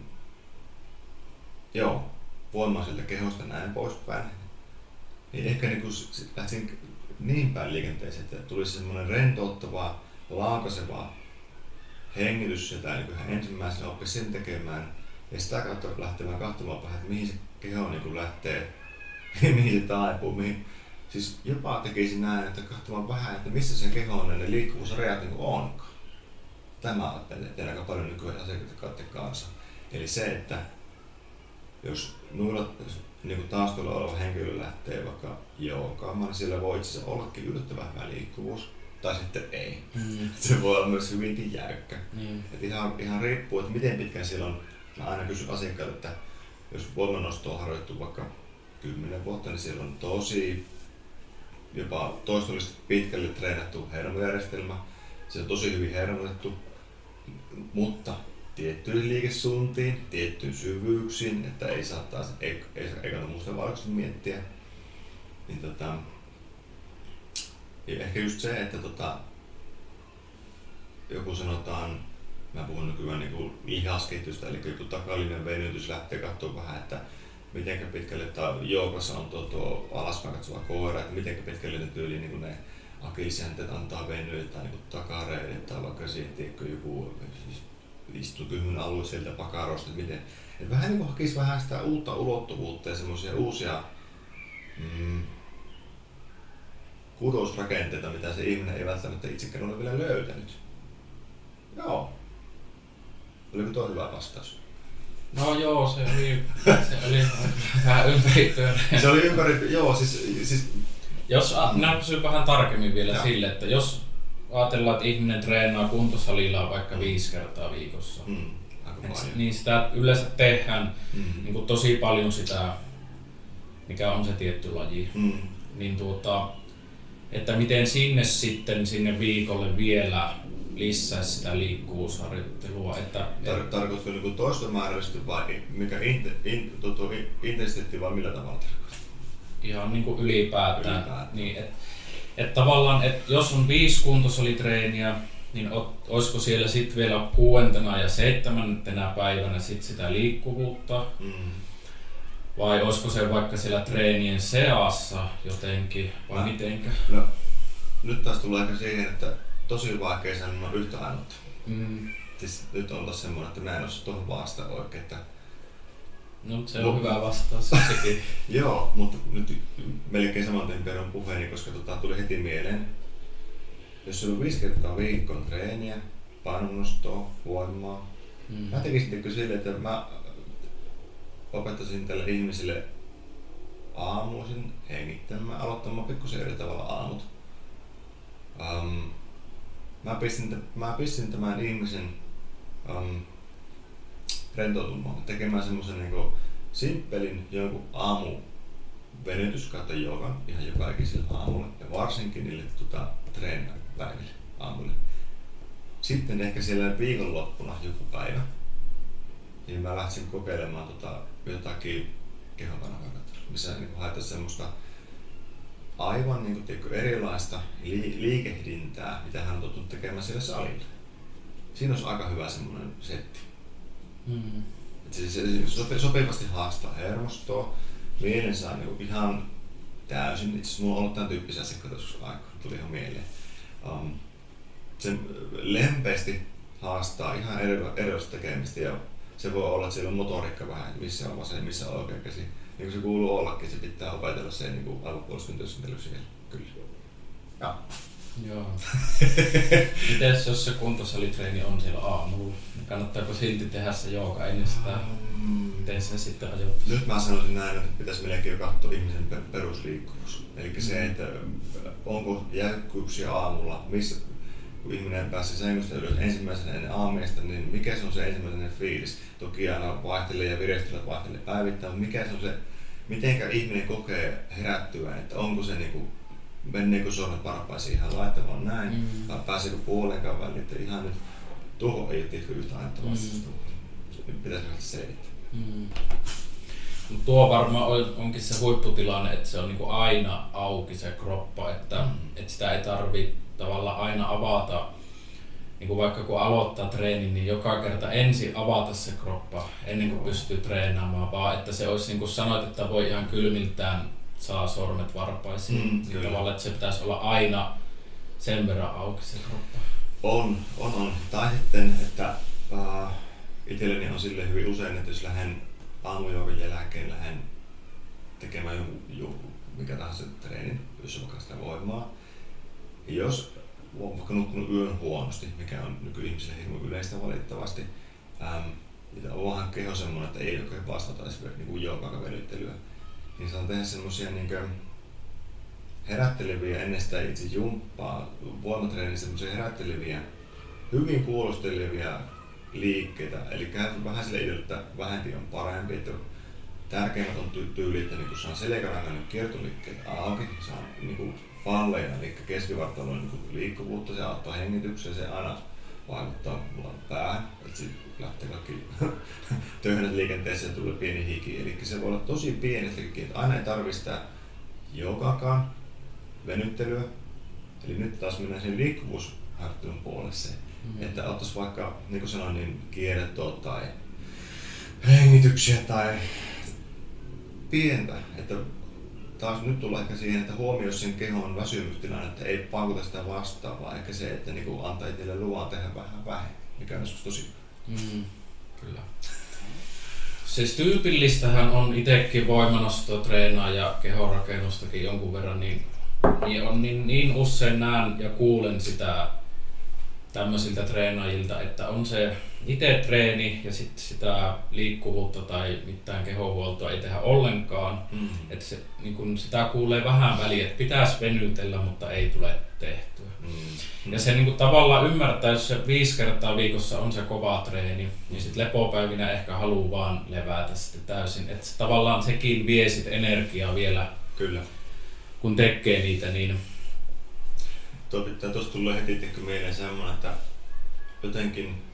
Speaker 2: joo, voimaa sieltä kehosta näin poispäin. Niin ehkä niin kuin lähtisin niin päin liikenteeseen, että tulisi semmoinen rentouttava, laukaiseva hengitys sieltä niin kuin ensimmäisenä oppisi sen tekemään ja sitä kautta lähtemään katsomaan vähän, että mihin se keho niin kuin lähtee, mihin se taipuu, mihin. Siis jopa tekisin näin, että katsomaan vähän, että missä sen kehon ne liikkuvuusrajat niin kuin onkaan. Tämä teen aika paljon nykyään asiakkaiden kanssa. Eli se, että jos nuilla niin taustalla oleva henkilö lähtee vaikka joogaamaan, niin siellä voi itse asiassa ollakin yllättävän hyvä liikkuvuus. Tai sitten ei. Mm. Se voi olla myös hyvinkin jäykkä. Mm. Et ihan, ihan riippuu, että miten pitkään siellä on. Mä aina kysyn asiakkaalta, että jos voimannostoa on harjoittu vaikka kymmenen vuotta, niin siellä on tosi jopa toistollisesti pitkälle treenattu hermojärjestelmä. Se on tosi hyvin hermotettu, mutta tiettyihin liikesuuntiin, tiettyihin syvyyksiin, että ei saa taas, ei, ei, ei kannata mustavalkoisesti miettiä. Niin tota, ehkä just se, että tota, joku sanotaan, mä puhun nykyään niinku lihaskehitystä, eli joku takalinjan venytys lähtee katsoa vähän, että miten pitkälle joogassa on tuo, tuo alaspäin katsova koira, että miten pitkälle ne tyyliin niin ne akillisjänteet antaa venyä tai niin takareidet tai vaikka siitä joku siis istukymmen alue sieltä pakarosta, että miten. Et vähän niin kuin hakisi vähän sitä uutta ulottuvuutta ja semmoisia uusia mm, kudousrakenteita, mitä se ihminen ei välttämättä itsekään ole vielä löytänyt. Joo. Oliko tuo hyvä vastaus?
Speaker 1: No joo, se oli, se oli vähän ympäripyöreä.
Speaker 2: Se oli ympäri, joo siis... siis
Speaker 1: jos, minä pysyn vähän tarkemmin vielä ja. Sille, että jos ajatellaan, että ihminen treenaa kuntosalilla vaikka viisi kertaa viikossa, mm, et, niin sitä yleensä tehdään mm. niin kuin tosi paljon sitä, mikä on se tietty laji. Mm. niin tuota, että miten sinne sitten sinne viikolle vielä lisää sitä liikkuvuusharjoittelua. Että,
Speaker 2: Tar- tarkoitatko niinku toistomääräisesti vai mikä in, in, tuto, intensiteetti vai millä tavalla tarkoittaa?
Speaker 1: Ihan niin kuin ylipäätään.
Speaker 2: ylipäätään.
Speaker 1: Niin, et, et tavallaan, et jos on viisi kuntosalitreeniä, niin ot, olisiko siellä sitten vielä kuudentena ja seitsemäntenä päivänä sit sitä liikkuvuutta?
Speaker 2: Mm.
Speaker 1: Vai olisiko se vaikka siellä treenien seassa jotenkin, vai
Speaker 2: Mä,
Speaker 1: mitenkä?
Speaker 2: No, nyt taas tulee aika siihen, että tosi vaikea sanoa yhtä ainutta.
Speaker 1: Mm.
Speaker 2: Siis nyt on taas semmoinen, että mä en osaa tuohon vastata oikein. Että...
Speaker 1: No se on hyvä vastaus sekin.
Speaker 2: Joo, mutta nyt melkein saman tien perun puheeni, koska tota, tuli heti mieleen. Jos sulla on viisi kertaa viikkoon treeniä, painonnostoa, voimaa. Mm. Mä tekisinkö silleen, että mä opettaisin tälle ihmisille aamuisin hengittämään, aloittamaan pikkusen eri tavalla aamut. Um, mä, pistin, mä pistin tämän ihmisen um, rentoutumaan, tekemään semmosen niinku simppelin jonkun aamu venytys kautta joogan ihan joka ikiselle aamulle ja varsinkin niille tota, treenapäiville aamulle. Sitten ehkä siellä viikonloppuna joku päivä, niin mä lähtisin kokeilemaan tota, jotakin kehonkanavakartoittelua, missä niin haetaan semmoista aivan niin kuin, tiedätkö, erilaista li- liikehdintää, mitä hän on tottunut tekemään siellä salilla. Siinä olisi aika hyvä semmoinen setti. Mm. Se, se, se sopivasti haastaa hermostoa, mielen saa niin kuin, ihan täysin. Itse asiassa mulla on ollut tämän tyyppisiä asiakkaita joskus aikaa, tuli ihan mieleen. Um, se lempeästi haastaa ihan erilaista tekemistä ja se voi olla, että siellä on motoriikka vähän, missä on vasen, missä on oikea käsi. Niin kuin se kuuluu ollakin, se pitää opetella se niin aivopuoliston työskentely siellä. Kyllä. Ja.
Speaker 1: Joo. Mites jos se kuntosalitreeni on siellä aamulla? Kannattaako silti tehdä se jooga ennen sitä? Miten se sitten ajoittaa?
Speaker 2: Nyt mä sanoisin näin, että pitäisi melkein katsoa ihmisen perusliikkuvuus. Eli se, mm. että onko jäykkyyksiä aamulla, missä kun ihminen pääsee sängystä ylös ensimmäisenä ennen aamiaista, niin mikä se on se ensimmäinen fiilis? Toki aina vaihtelee ja vireystilat vaihtelee päivittäin, mutta mikä se on se, mitenkä ihminen kokee herättyä, että onko se niinku, menneekö sormet varpaisiin ihan laittamaan näin, mm. vai pääseekö puolenkaan väliin, että ihan nyt tuohon ei ole yhtä ainetta vastausta. Mm. Pitäisi lähteä selittää. Mm.
Speaker 1: Tuo varmaan onkin se huipputilanne, että se on niinku aina auki se kroppa, että, mm. että sitä ei tarvitse tavallaan aina avata, niin kuin vaikka kun aloittaa treenin, niin joka kerta ensin avata se kroppa ennen kuin pystyy treenaamaan, vaan että se olisi niin kuin sanoit, että voi ihan kylmiltään saa sormet varpaisiin, mm, niin tavallaan, että se pitäisi olla aina sen verran auki se kroppa.
Speaker 2: On, on, on. Tai sitten, että uh, itselleni on sille hyvin usein, että jos lähden aamujoukan jälkeen lähden tekemään jonkun, jonkun mikä tahansa treenin, jos on vaikka sitä voimaa, jos on vaikka nukkunut yön huonosti, mikä on nykyihmisille hirveän yleistä valitettavasti, ähm, ja on vähän keho semmoinen, että ei oikein vastata edes niin joogavenyttelyä, niin saan tehdä semmosia niin herätteleviä ennen sitä itse jumppaa, voimatreeniä semmosia herätteleviä, hyvin kuulostelevia liikkeitä, eli vähän sille idealla, että vähempi on parempi, että tärkeimmät on ty- tyyli, että niin saan selkärangan kiertoliikkeet auki, saan niin palleja, eli keskivartalon niin liikkuvuutta, se auttaa hengitykseen, se aina vaikuttaa mulla päähän, että se lähtee kaikki töyhänät liikenteeseen ja tulee pieni hiki, eli se voi olla tosi pieni, että aina ei tarvitse sitä joogaakaan, venyttelyä, eli nyt taas mennään siihen liikkuvuusharjoittelun puolelle se, mm-hmm. että ottaisi vaikka, niin kuin sanoin, niin kiertoa tai hengityksiä tai pientä, että taas nyt tullaan ehkä siihen, että huomioi sen kehon väsymystilanne, että ei paukuta sitä vastaan, vaan ehkä se, että niinku antaa itselle luvan tehdä vähän vähemmän, mikä on joskus tosi
Speaker 1: mm, kyllä. Siis tyypillistähän on itsekin voimanostoa, treenaa ja kehonrakennustakin jonkun verran, niin, niin, on, niin, niin usein näen ja kuulen sitä tämmöisiltä treenaajilta, että on se itse treeni ja sitten sitä liikkuvuutta tai mitään kehohuoltoa ei tehdä ollenkaan. Mm. Että se, niin kun sitä kuulee vähän väliin, että pitäisi venytellä, mutta ei tule tehtyä. Mm. Ja se niin kun tavallaan ymmärtää, jos se viisi kertaa viikossa on se kova treeni, niin sitten lepopäivinä ehkä haluaa vaan levätä sitten täysin. Että tavallaan sekin vie sit energiaa vielä.
Speaker 2: Kyllä.
Speaker 1: kun tekee niitä, niin...
Speaker 2: Tuosta tulee heti tehty mieleen semmoinen, että jotenkin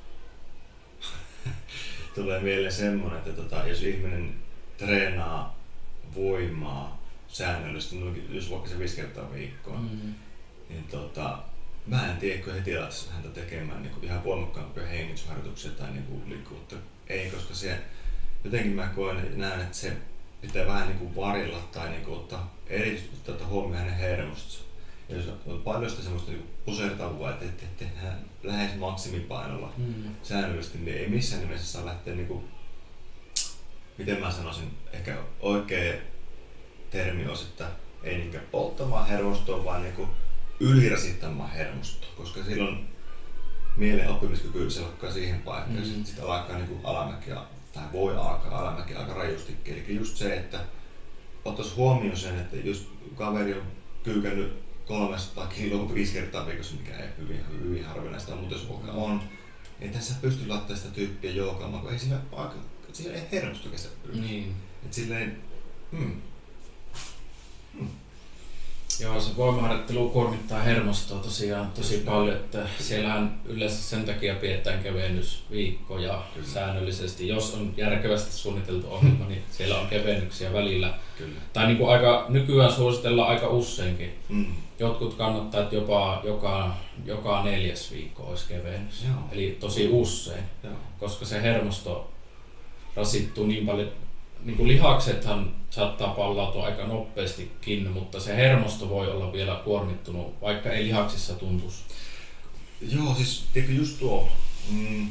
Speaker 2: tulee mieleen semmoinen, että tota, jos ihminen treenaa voimaa säännöllisesti, jos vaikka se viisi kertaa viikkoon, mm. niin tota, mä en tiedä, kun heti ajattaisin häntä tekemään niin ihan voimakkaampia hengitysharjoituksia tai niin liikkuvuutta. Ei, koska se jotenkin mä koen, näen, että se pitää vähän niin kuin varilla tai niin kuin ottaa erityisesti ottaa huomioon hänen hermostonsa. Ja jos on paljon sitä semmoista niin pusertavaa, että te, te, tehdään lähes maksimipainolla mm. säännöllisesti, niin ei missään nimessä saa lähteä, niin kuin, miten mä sanoisin, ehkä oikea termi olisi, että ei niinkään polttamaan hermostoa, vaan niin kuin ylirasittamaan hermostoa, koska silloin mielen oppimiskyky se alkaa siihen paikkaan, mm. sitten alkaa niin kuin alamäki, tai voi alkaa alamäki aika rajustikin. Eli just se, että ottaisi huomioon sen, että just kaveri on kyykännyt kolmesataa kiloa viisi kertaa viikossa, mikä ei hyvin, hyvin harvinaista on, mutta jos on, niin tässä pystyy laittamaan sitä tyyppiä joukaamaan, kun ei siinä aika, siinä ei hermosto kestä pyydä.
Speaker 1: Niin.
Speaker 2: Et silleen, hmm. Hmm.
Speaker 1: Joo, se voimaharjoittelu kuormittaa hermostoa tosiaan tosi Just paljon, että siellähän yleensä sen takia pidetään kevennysviikkoja Kyllä. säännöllisesti. Jos on järkevästi suunniteltu ohjelma, niin siellä on kevennyksiä välillä. Kyllä. Tai niin kuin aika, nykyään suositellaan aika useinkin. Mm. Jotkut kannattaa, että jopa joka, joka neljäs viikko olisi kevennys. Joo. Eli tosi usein, Joo. koska se hermosto rasittuu niin paljon. Niin kuin lihaksethan saattaa pallautua aika nopeastikin, mutta se hermosto voi olla vielä kuormittunut, vaikka ei lihaksissa tuntuisi.
Speaker 2: Joo, siis tiedätkö just tuo, mm,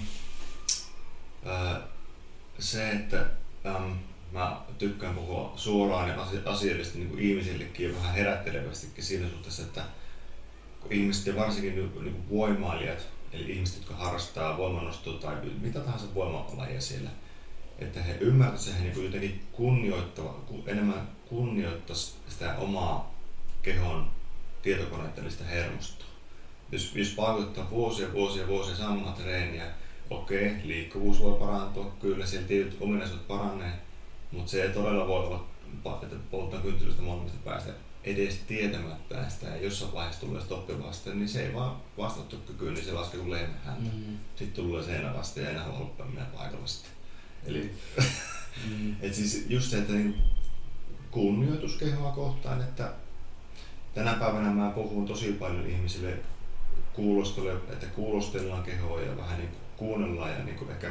Speaker 2: ää, se, että äm, mä tykkään puhua suoraan ja asiallisesti niin kuin ihmisillekin ja vähän herättelevästikin siinä suhteessa, että kun ihmiset ja varsinkin niin kuin voimailijat, eli ihmiset, jotka harrastaa voimannostoa tai mitä tahansa voimalajia siellä, että he ymmärtävät, että he niin jotenkin kunnioittava, enemmän kunnioittaisi sitä omaa kehon tietokonetta, eli sitä hermostoa. Jos, jos vaikuttaa vuosia, vuosia, vuosia samaa treeniä, okei, liikkuvuus voi parantua, kyllä siellä tietyt ominaisuudet paranee, mutta se ei todella voi olla, että polttaa kynttilöstä molemmista päästä edes tietämättä sitä, ja jossain vaiheessa tulee stoppi vastaan, niin se ei vaan vastattu kykyyn, niin se laskee kuin lehmän häntä. Mm-hmm. Sitten tulee seinä vastaan ja enää halua mennä paikalla sitten. Eli mm. et siis just se, että niin kunnioitus kehoa kohtaan, että tänä päivänä mä puhun tosi paljon ihmisille kuulostelle, että kuulostellaan kehoa ja vähän niin kuunnellaan ja niin ehkä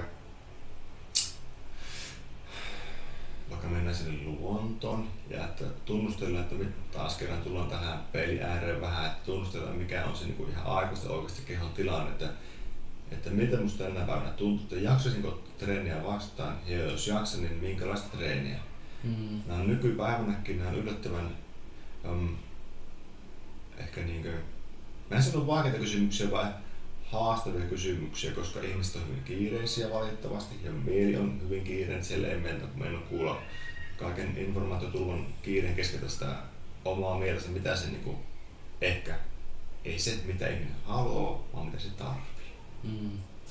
Speaker 2: vaikka mennään sinne luontoon ja että tunnustellaan, että taas kerran tullaan tähän peilin ääreen vähän, että tunnustellaan mikä on se niin ihan aikuista oikeasti kehon tilanne, että että miltä musta tänä päivänä tuntuu, että jaksaisinko treeniä vastaan ja jos jaksan, niin minkälaista treeniä. Mm. Nämä on nykypäivänäkin nämä on yllättävän um, ehkä niinkö, mä en sano vaikeita kysymyksiä, vaan haastavia kysymyksiä, koska ihmiset on hyvin kiireisiä valitettavasti ja mieli on hyvin kiireinen, siellä ei mennä, kun meillä on kuulla kaiken informaatiotulvan kiireen keskeltä sitä omaa mielessä, mitä se niinku, ehkä ei se mitä ihminen haluaa, vaan mitä se tarvitsee. Mm.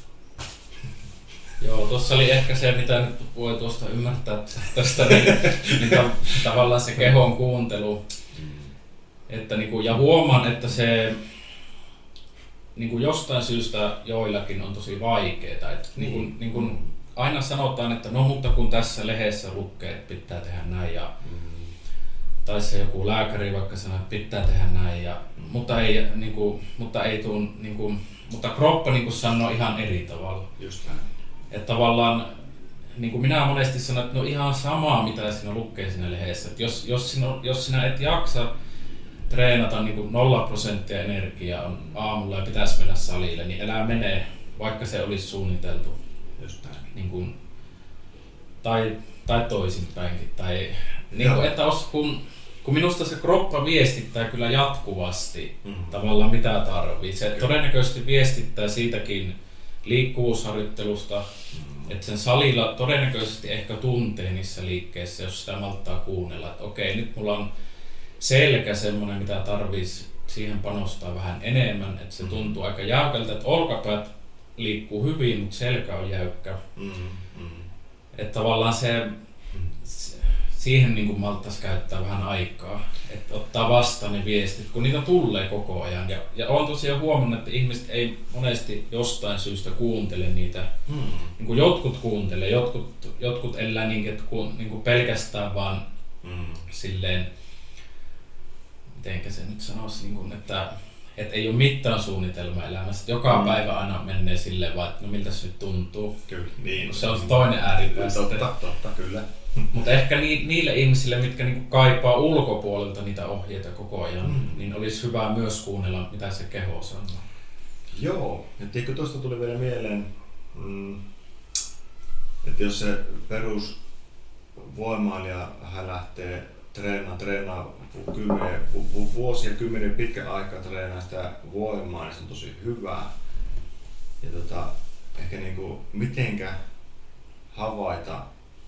Speaker 1: Joo, tuossa oli ehkä se, mitä nyt voi tuosta ymmärtää tästä, niin, niin ta- tavallaan se kehon kuuntelu. Mm. Että niinku, ja huomaan, että se niinku jostain syystä joillakin on tosi vaikeeta. Että mm. niinku, niinku, aina sanotaan, että no mutta kun tässä lehdessä lukee, että pitää tehdä näin. Ja, mm. tai se joku lääkäri vaikka sanoo, että pitää tehdä näin. Ja, mm. mutta ei, niinku, mutta ei tuu, niinku, mutta kroppa niin kuin sanoo ihan eri tavalla.
Speaker 2: Just näin.
Speaker 1: Että tavallaan, niin kuin minä monesti sanon, että no ihan samaa mitä siinä lukee siinä lehdessä. Että jos, jos, sinä, jos sinä et jaksa treenata niin kuin nolla prosenttia energiaa on aamulla ja pitäisi mennä salille, niin älä mene, vaikka se olisi suunniteltu.
Speaker 2: Just näin.
Speaker 1: Niin kuin, tai, tai toisinpäinkin. Tai, niin kuin, että os, kun, kun minusta se kroppa viestittää kyllä jatkuvasti mm-hmm. tavallaan mitä tarvii. Se kyllä. Todennäköisesti viestittää siitäkin liikkuvuusharjoittelusta, mm-hmm. että sen salilla todennäköisesti ehkä tuntee niissä liikkeissä, jos sitä malttaa kuunnella. Että okei, nyt mulla on selkä semmoinen, mitä tarvitsisi siihen panostaa vähän enemmän. Että se mm-hmm. tuntuu aika jäykältä, että olkapäät liikkuu hyvin, mutta selkä on jäykkä. Mm-hmm. Että tavallaan se... se siihen niin kuin malttaisi käyttää vähän aikaa, että ottaa vastaan ne viestit, kun niitä tulee koko ajan. Ja, ja olen tosiaan huomannut, että ihmiset ei monesti jostain syystä kuuntele niitä. Hmm. Niin kuin jotkut kuuntelee, jotkut, jotkut elää niin, että kun, niin kuin pelkästään vaan hmm. silleen, mitenkä se nyt sanoisi, niin kuin, että et ei ole mitään suunnitelmaa elämässä. Joka hmm. päivä aina menee silleen vaan, että no miltä se nyt tuntuu.
Speaker 2: Kyllä, niin.
Speaker 1: Se on toinen ääripää.
Speaker 2: Totta, totta, kyllä.
Speaker 1: Mutta ehkä ni, niille ihmisille, mitkä niinku kaipaa ulkopuolelta niitä ohjeita koko ajan, mm. niin olisi hyvä myös kuunnella, mitä se keho sanoo.
Speaker 2: Joo, että eikö tuosta tuli vielä mieleen, mm, että jos se perusvoimailija hän lähtee treenaamaan, treenaa kymmenen, vuosia, kymmenen pitkän aikaa treenaa sitä voimaa, niin se on tosi hyvää. Ja tota, ehkä niinku, mitenkä havaita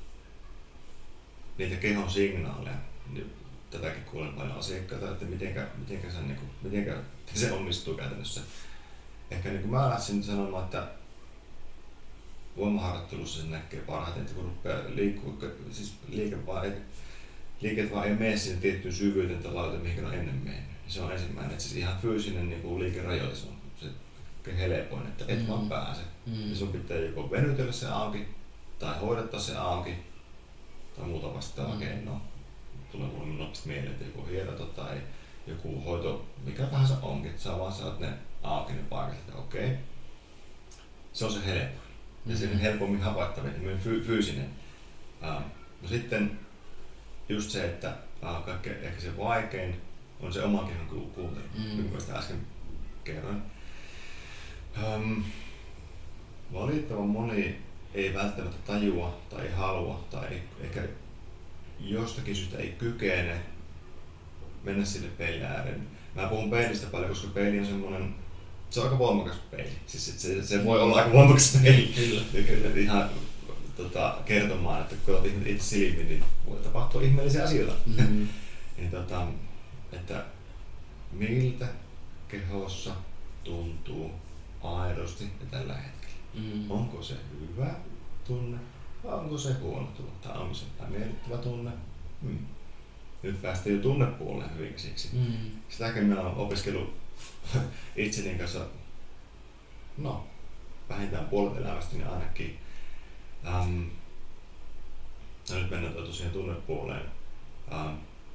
Speaker 2: niitä kehon signaaleja. Tätäkin kuulen paljon asiakkaita, että mitenkä, mitenkä, se, niin kuin, mitenkä se onnistuu käytännössä. Ehkä niin kuin mä lähtisin sanomaan, että voimaharjoittelussa se näkee parhaiten, että kun rupeaa liikkuu, siis liike vaan ei, liikeet vaan ei mene sinne tiettyyn syvyyteen tai laita, mihin on ennen mennyt. Se on ensimmäinen, että siis ihan fyysinen niin kuin liikerajoite, se on se helpoin, että et mm. vaan pääse. Mm. Ja sun pitää joko venytellä se auki tai hoidattaa se auki tai muuta vastaavaa mm. keinoa. Tulee mulle nopeasti mieleen, että joku hieroto tai joku hoito, mikä tahansa onkin, että sä vaan saat ne auki ne paikat, että okei. Se on se helpoin. Ja mm. se helpommin havaittavien, fy- fyysinen. Uh, no sitten just se, että uh, kaikkein ehkä se vaikein on se oman kehon kuuntelu, mm. niin kuin sitä äsken kerroin. Um, valitettavan moni ei välttämättä tajua tai halua tai ehkä jostakin syystä ei kykene mennä sinne peilin ääreen. Mä puhun peilistä paljon, koska peili on semmoinen, se on aika voimakas peili. Siis se, se voi olla aika voimakas peili. Kyllä. Kyllä ihan tota, kertomaan, että kun olet itse silmiin, niin voi tapahtua ihmeellisiä asioita. Mm-hmm. niin, tota, että miltä kehossa tuntuu aidosti ja tällä hetkellä. Mm. Onko se hyvä tunne vai onko se huono tunne tai onko se miellyttävä tunne? Mm. Nyt päästiin jo tunnepuoleen hyvin siksi. Mm. Sitäkin minä olen opiskellut itseni kanssa, no vähintään puolet elämästäni ainakin. Ähm, no nyt mennään tosiaan tunnepuoleen. Ähm,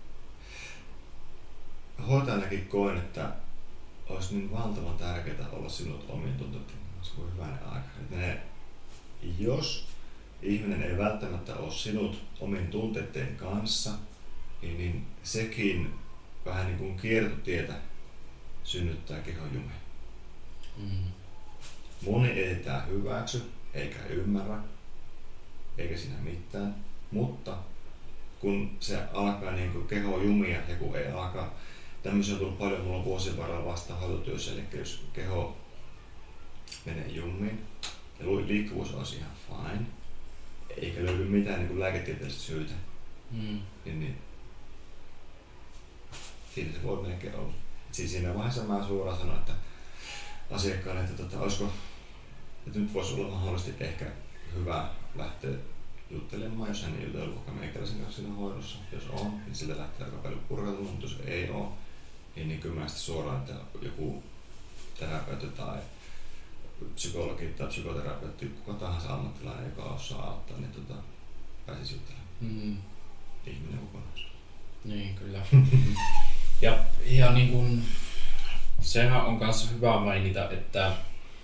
Speaker 2: hoitajanakin koen, että olisi niin valtavan tärkeää olla sinut omien tunteiden kanssa kuin hyvänä aika. Että ne, jos ihminen ei välttämättä ole sinut omien tunteiden kanssa, niin, niin sekin vähän niin kuin kiertotietä synnyttää kehon jumia. Mm. Moni ei tätä hyväksy, eikä ymmärrä, eikä siinä mitään, mutta kun se alkaa niin kuin keho jumia ja kun ei alkaa, tämmöisiä on tullut paljon mulla vuosien varrella vasta hoitotyössä, eli jos keho menee jumiin ja liikkuvuus olisi ihan fine, eikä löydy mitään niin kuin lääketieteellistä syytä, mm. niin, niin siinä se voi melkein olla. Siis siinä vaiheessa mä suoraan sanon, että asiakkaalle, että tota, olisiko, että nyt voisi olla mahdollisesti ehkä hyvä lähteä juttelemaan, jos hän ei jutellut vaikka meikäläisen kanssa siinä hoidossa. Jos on, niin sillä lähtee aika paljon purkautumaan, mutta jos ei ole, niin, niin kyllä mä sitten suoraan, että joku terapeutti tai psykologi tai psykoterapeutti, kuka tahansa ammattilainen, joka osaa auttaa, niin tota, pääsisi juttelemaan. Mm. Ihminen kokonaisuus.
Speaker 1: Niin, kyllä. ja, ja niin kun, sehän on kanssa hyvä mainita, että,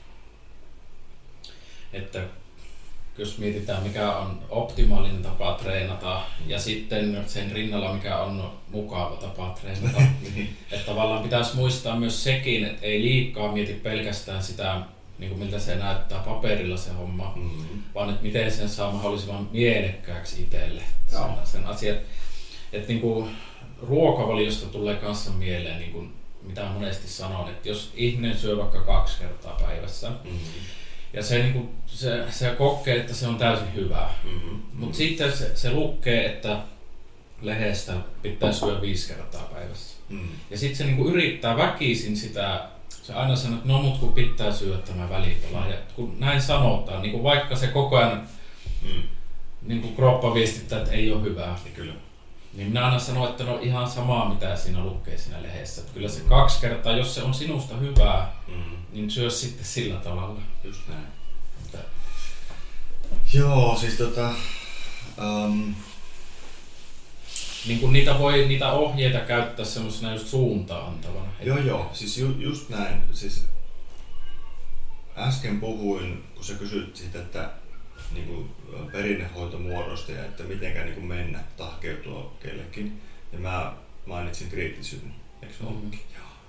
Speaker 1: että jos mietitään mikä on optimaalinen tapa treenata ja sitten sen rinnalla mikä on mukava tapa treenata, että tavallaan pitäisi muistaa myös sekin, että ei liikaa mieti pelkästään sitä, niin kuin miltä se näyttää paperilla se homma, mm-hmm. vaan että miten sen saa mahdollisimman mielekkääksi itselle sen, sen asian. Että niin kuin ruokavaliosta tulee kanssa mieleen, niin kuin mitä monesti sanon, että jos ihminen syö vaikka kaksi kertaa päivässä, mm-hmm. ja se, niin kuin, se, se kokee, että se on täysin hyvää, mm-hmm. mutta sitten se, se lukee, että lehdestä pitää syödä viisi kertaa päivässä. Mm-hmm. Ja sitten se niin kuin yrittää väkisin sitä, se aina sanoo, että no mut kun pitää syödä tämä välipala. Ja kun näin sanotaan, niin kuin vaikka se koko ajan mm. niin kuin kroppa viestittää, että ei ole hyvää.
Speaker 2: Ja kyllä.
Speaker 1: Niin minä aina sanon, että no ihan samaa mitä siinä lukee siinä lehdessä. Että kyllä se kaksi kertaa, jos se on sinusta hyvää, mm. niin syö sitten sillä tavalla.
Speaker 2: Just näin.
Speaker 1: Mutta...
Speaker 2: Joo, siis tota... Um...
Speaker 1: Niin kuin niitä voi, niitä ohjeita käyttää semmoisena just suuntaan antavana.
Speaker 2: Joo joo, siis ju, just näin. Siis äsken puhuin, kun sä kysyt siitä, että niin kuin perinnehoitomuodosta ja että mitenkä niin kuin mennä, tahkeutua kellekin. Ja mä mainitsin kriittisyyden, eikö se ollutkin? Mm. Joo.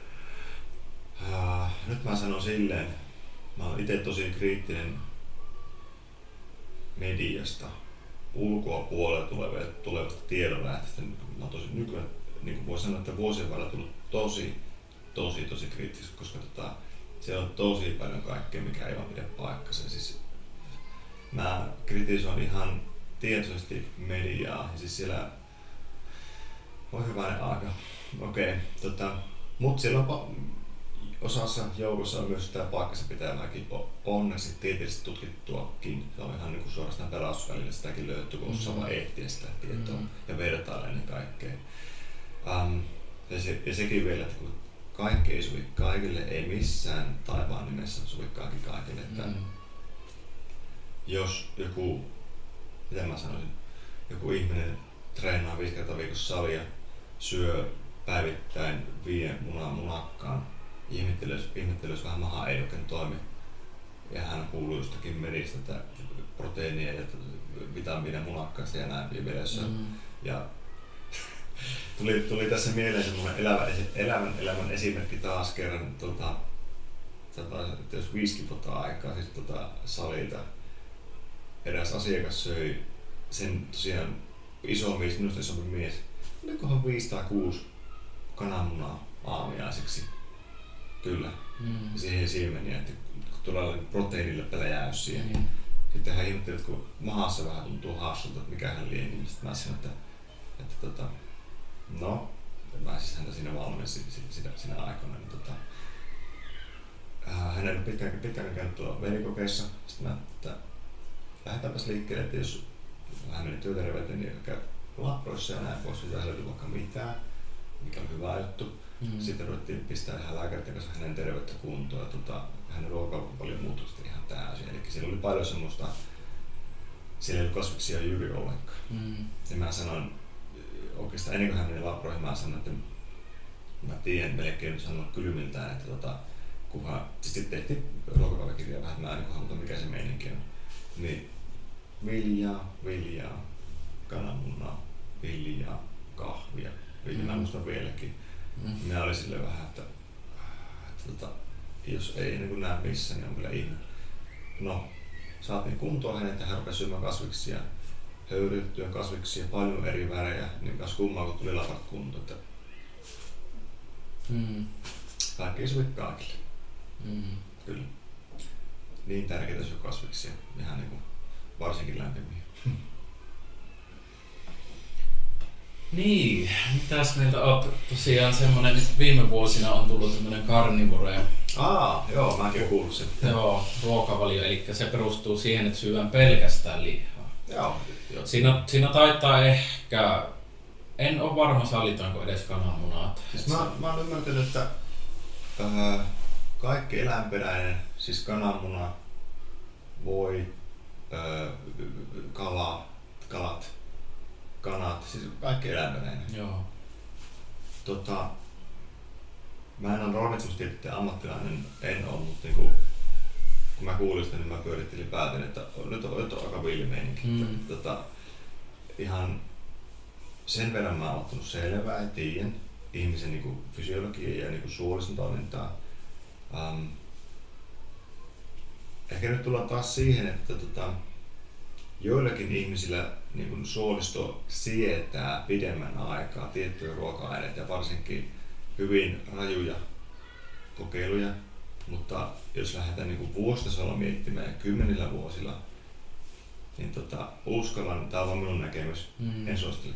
Speaker 2: Uh, nyt mä sanon silleen, mä oon itse tosi kriittinen mediasta, ulkoa puolella tulevasta, tulevasta tiedonlähteestä. Mä oon tosi nykyään, niin kuin voi sanoa, että vuosien varrella tullut tosi, tosi, tosi kriittisesti, koska tota, siellä on tosi paljon kaikkea, mikä ei vaan pidä paikkansa. Siis mä kritisoin ihan tietoisesti mediaa, ja siis siellä voi hyvänen aika. Okei, okay, tota, mut siellä on osassa joukossa on myös sitä paikkansa pitävääkin onneksi tieteellisesti tutkittuakin. Se on ihan niin kuin suorastaan pelastusvälillä sitäkin löytyy, kun osaa vaan etsiä sitä tietoa mm-hmm. ja vertailla ennen kaikkea. Um, ja, se, ja sekin vielä, että kun kaikki ei sovi kaikille, ei missään taivaan nimessä sovi kaikki kaikille. Että mm-hmm. jos joku, mitä mä sanoisin, joku ihminen treenaa viisi kertaa viikossa salia, syö päivittäin viiden munan munakkaan, ihmettelisi vähän maha ei oikein toimi. Ja hän kuuluu jostakin meristä, että proteiinia ja vitamiinia munakkaista ja näin vedessä. Mm. Ja tuli, tuli tässä mieleen semmoinen elävän, elävän elämän esimerkki taas kerran, tuota, että jos viisikin vuotta aikaa siis tuota, salilta eräs asiakas söi sen tosiaan iso mies, minusta isompi mies, olikohan viisi tai kuusi kananmunaa aamiaiseksi. Kyllä. Mm. Siihen siemeniä, että kun tulee proteiinille pläjäyssiä. Mm. Sitten hän ihmetteli, että kun mahassa vähän tuntuu hassulta, että mikä hän lieni, niin sitten mä sanoin, että, että tota, no, mä siis häntä siinä valmensin siinä, siinä aikana. Niin tota, hän ei ole pitkään, pitkään käynyt tuolla verikokeissa. Sitten mä, että lähdetäänpäs liikkeelle, että jos hän meni työterveyteen, niin käy labroissa ja näin pois, sitä löytyy vaikka mitään, mikä on hyvä juttu. Mm. Sitten ruvettiin pistää ihan lääkäreiden kanssa hänen terveyttä kuntoon ja tota, hänen ruokavalio muuttui ihan täysin. Eli siellä oli paljon semmoista, siellä ei ollut kasviksia juuri ollenkaan. Mm. Ja mä sanoin, oikeastaan ennen kuin hän meni labroihin, mä sanoin, että mä tiedän melkein nyt sanoa kylmiltään, että tota, kunhan, siis sitten tehtiin ruokavalokirjaa vähän, että mä en niin haluta mikä se meininki on. Niin viljaa, viljaa, kananmunaa, viljaa, kahvia, viljaa, mm. mä muistan vieläkin. Mm. Minä olin silleen vähän, että, että, että jos ei niin näe missä, niin on kyllä ihme. No, saatiin kuntoon hänet ja hän rupesi syömään kasviksia, höyryttyä kasviksia, paljon eri värejä, niin kas kummaa kun tuli lapat kuntoon. Että mm. kaikki ei sovi kaikille. Mm. Kyllä. Niin tärkeitä syö kasviksia, ihan niin kuin varsinkin lämpimiä.
Speaker 1: Niin, mitäs meiltä on tosiaan semmonen, nyt viime vuosina on tullut tämmönen karnivore.
Speaker 2: Aa, joo, mäkin kuullut sen.
Speaker 1: Joo, ruokavalio, eli se perustuu siihen, että syödään pelkästään lihaa.
Speaker 2: Joo. joo.
Speaker 1: Siinä, siinä taitaa ehkä, en ole varma sallitaanko edes kananmunat.
Speaker 2: Siis mä, mä oon ymmärtänyt, että äh, kaikki eläinperäinen, siis kananmuna, voi, äh, kala, kalat, kanat, siis kaikki eläinperäinen.
Speaker 1: Joo.
Speaker 2: Tota, mä en ole ravitsemustieteiden ammattilainen, en ole, mutta niinku, kun mä kuulin sitä, niin mä pyörittelin päätin, että nyt on, nyt on aika villimeininki. Mm. Tota, ihan sen verran mä oon ottanut selvää ja tiedän ihmisen niinku fysiologiaa ja niinku suolisen toimintaa. Um, ehkä nyt tullaan taas siihen, että tota, joillakin ihmisillä niin suolisto sietää pidemmän aikaa tiettyjä ruoka-aineita ja varsinkin hyvin rajuja kokeiluja, mutta jos lähdetään niin vuositasolla miettimään kymmenillä vuosilla, niin tota, uskallan, tämä on vaan minun näkemys, mm. en suosittele.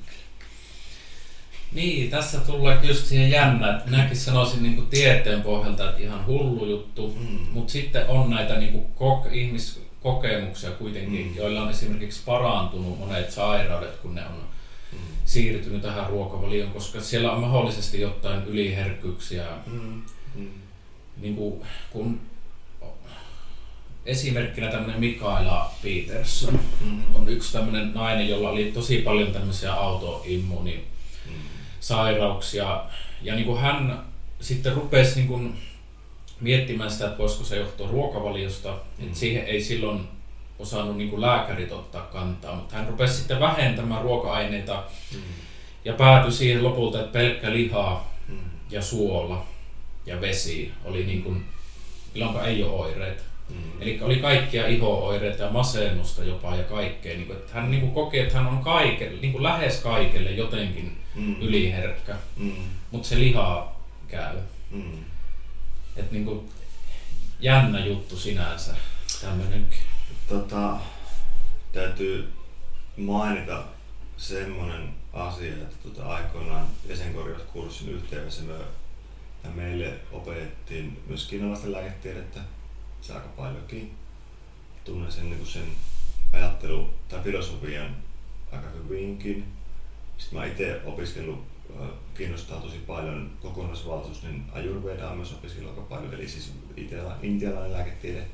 Speaker 1: Niin, tässä tulee just siihen jännä, että minäkin sanoisin niin kuin tieteen pohjalta, että ihan hullu juttu, mm. mutta sitten on näitä niin kuin kok- ihmis kokemuksia kuitenkin,
Speaker 2: Mm.
Speaker 1: joilla on esimerkiksi parantunut monet sairaudet, kun ne on
Speaker 2: Mm.
Speaker 1: siirtynyt tähän ruokavalioon, koska siellä on mahdollisesti jotain yliherkkyyksiä.
Speaker 2: Mm. Mm.
Speaker 1: Niin kuin, kun esimerkkinä tämmöinen Mikaela Peterson
Speaker 2: Mm.
Speaker 1: on yksi tämmöinen nainen, jolla oli tosi paljon tämmöisiä autoimmuunisairauksia. Ja niin kuin hän sitten rupesi niin kuin miettimään sitä, että voisiko se johtua ruokavaliosta. Mm. Että siihen ei silloin osannut niin kuin lääkärit ottaa kantaa, mutta hän rupesi sitten vähentämään ruoka-aineita
Speaker 2: Mm.
Speaker 1: ja päätyi siihen lopulta, että pelkkä liha
Speaker 2: Mm.
Speaker 1: ja suola ja vesi oli niin kuin, milloinka ei ole oireita.
Speaker 2: Mm.
Speaker 1: Eli oli kaikkia iho-oireita ja masennusta jopa ja kaikkea. Niin kuin, että hän niin kuin koki, että hän on kaikelle, niin kuin lähes kaikelle jotenkin
Speaker 2: Mm.
Speaker 1: yliherkkä,
Speaker 2: Mm.
Speaker 1: mutta se liha käy.
Speaker 2: Mm.
Speaker 1: Et niin kuin, jännä juttu sinänsä tämmönenkin.
Speaker 2: Tota, täytyy mainita semmonen asia, että tota, aikoinaan jäsenkorjauskurssin yhteydessä me, ja meille opetettiin myös kiinalaisten lääketiedettä, se aika paljonkin. Tunnen sen, niin sen ajattelu tai filosofian aika hyvinkin. Sitten mä itse opiskellut, kiinnostaa tosi paljon kokonaisvaltaisuus, niin Ayurvedaa on myös opiskellut aika paljon, eli siis intialainen lääketiede.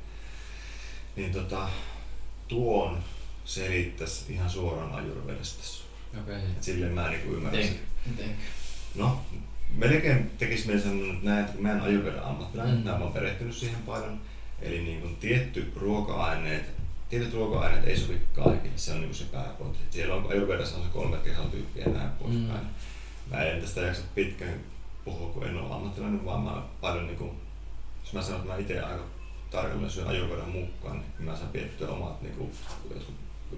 Speaker 2: Niin tota, tuon selittäisi ihan suoraan Ayurvedasta.
Speaker 1: Okay.
Speaker 2: Silleen mä niinku ymmärrän sen.
Speaker 1: Miten?
Speaker 2: No, melkein tekisi meidän sanoa, että näin, että kun mä en Ayurvedan ammattilainen, mm. mä oon perehtynyt siihen paljon. Eli niin kuin tietty ruoka-aineet, tietyt ruoka-aineet ei sovi kaikille, se on niin kuin se pääpointti. Siellä on Ayurvedassa on se kolme kehotyyppiä ja näin poispäin. Mm. Mä en tästä jaksa pitkään puhua, kun en ole ammattilainen, vaan mä paljon niin kuin, jos mä sanon, että mä itse aika tarkalleen syön Ayurvedan mukaan, niin mä saan piettyä omat niin kuin, jotkut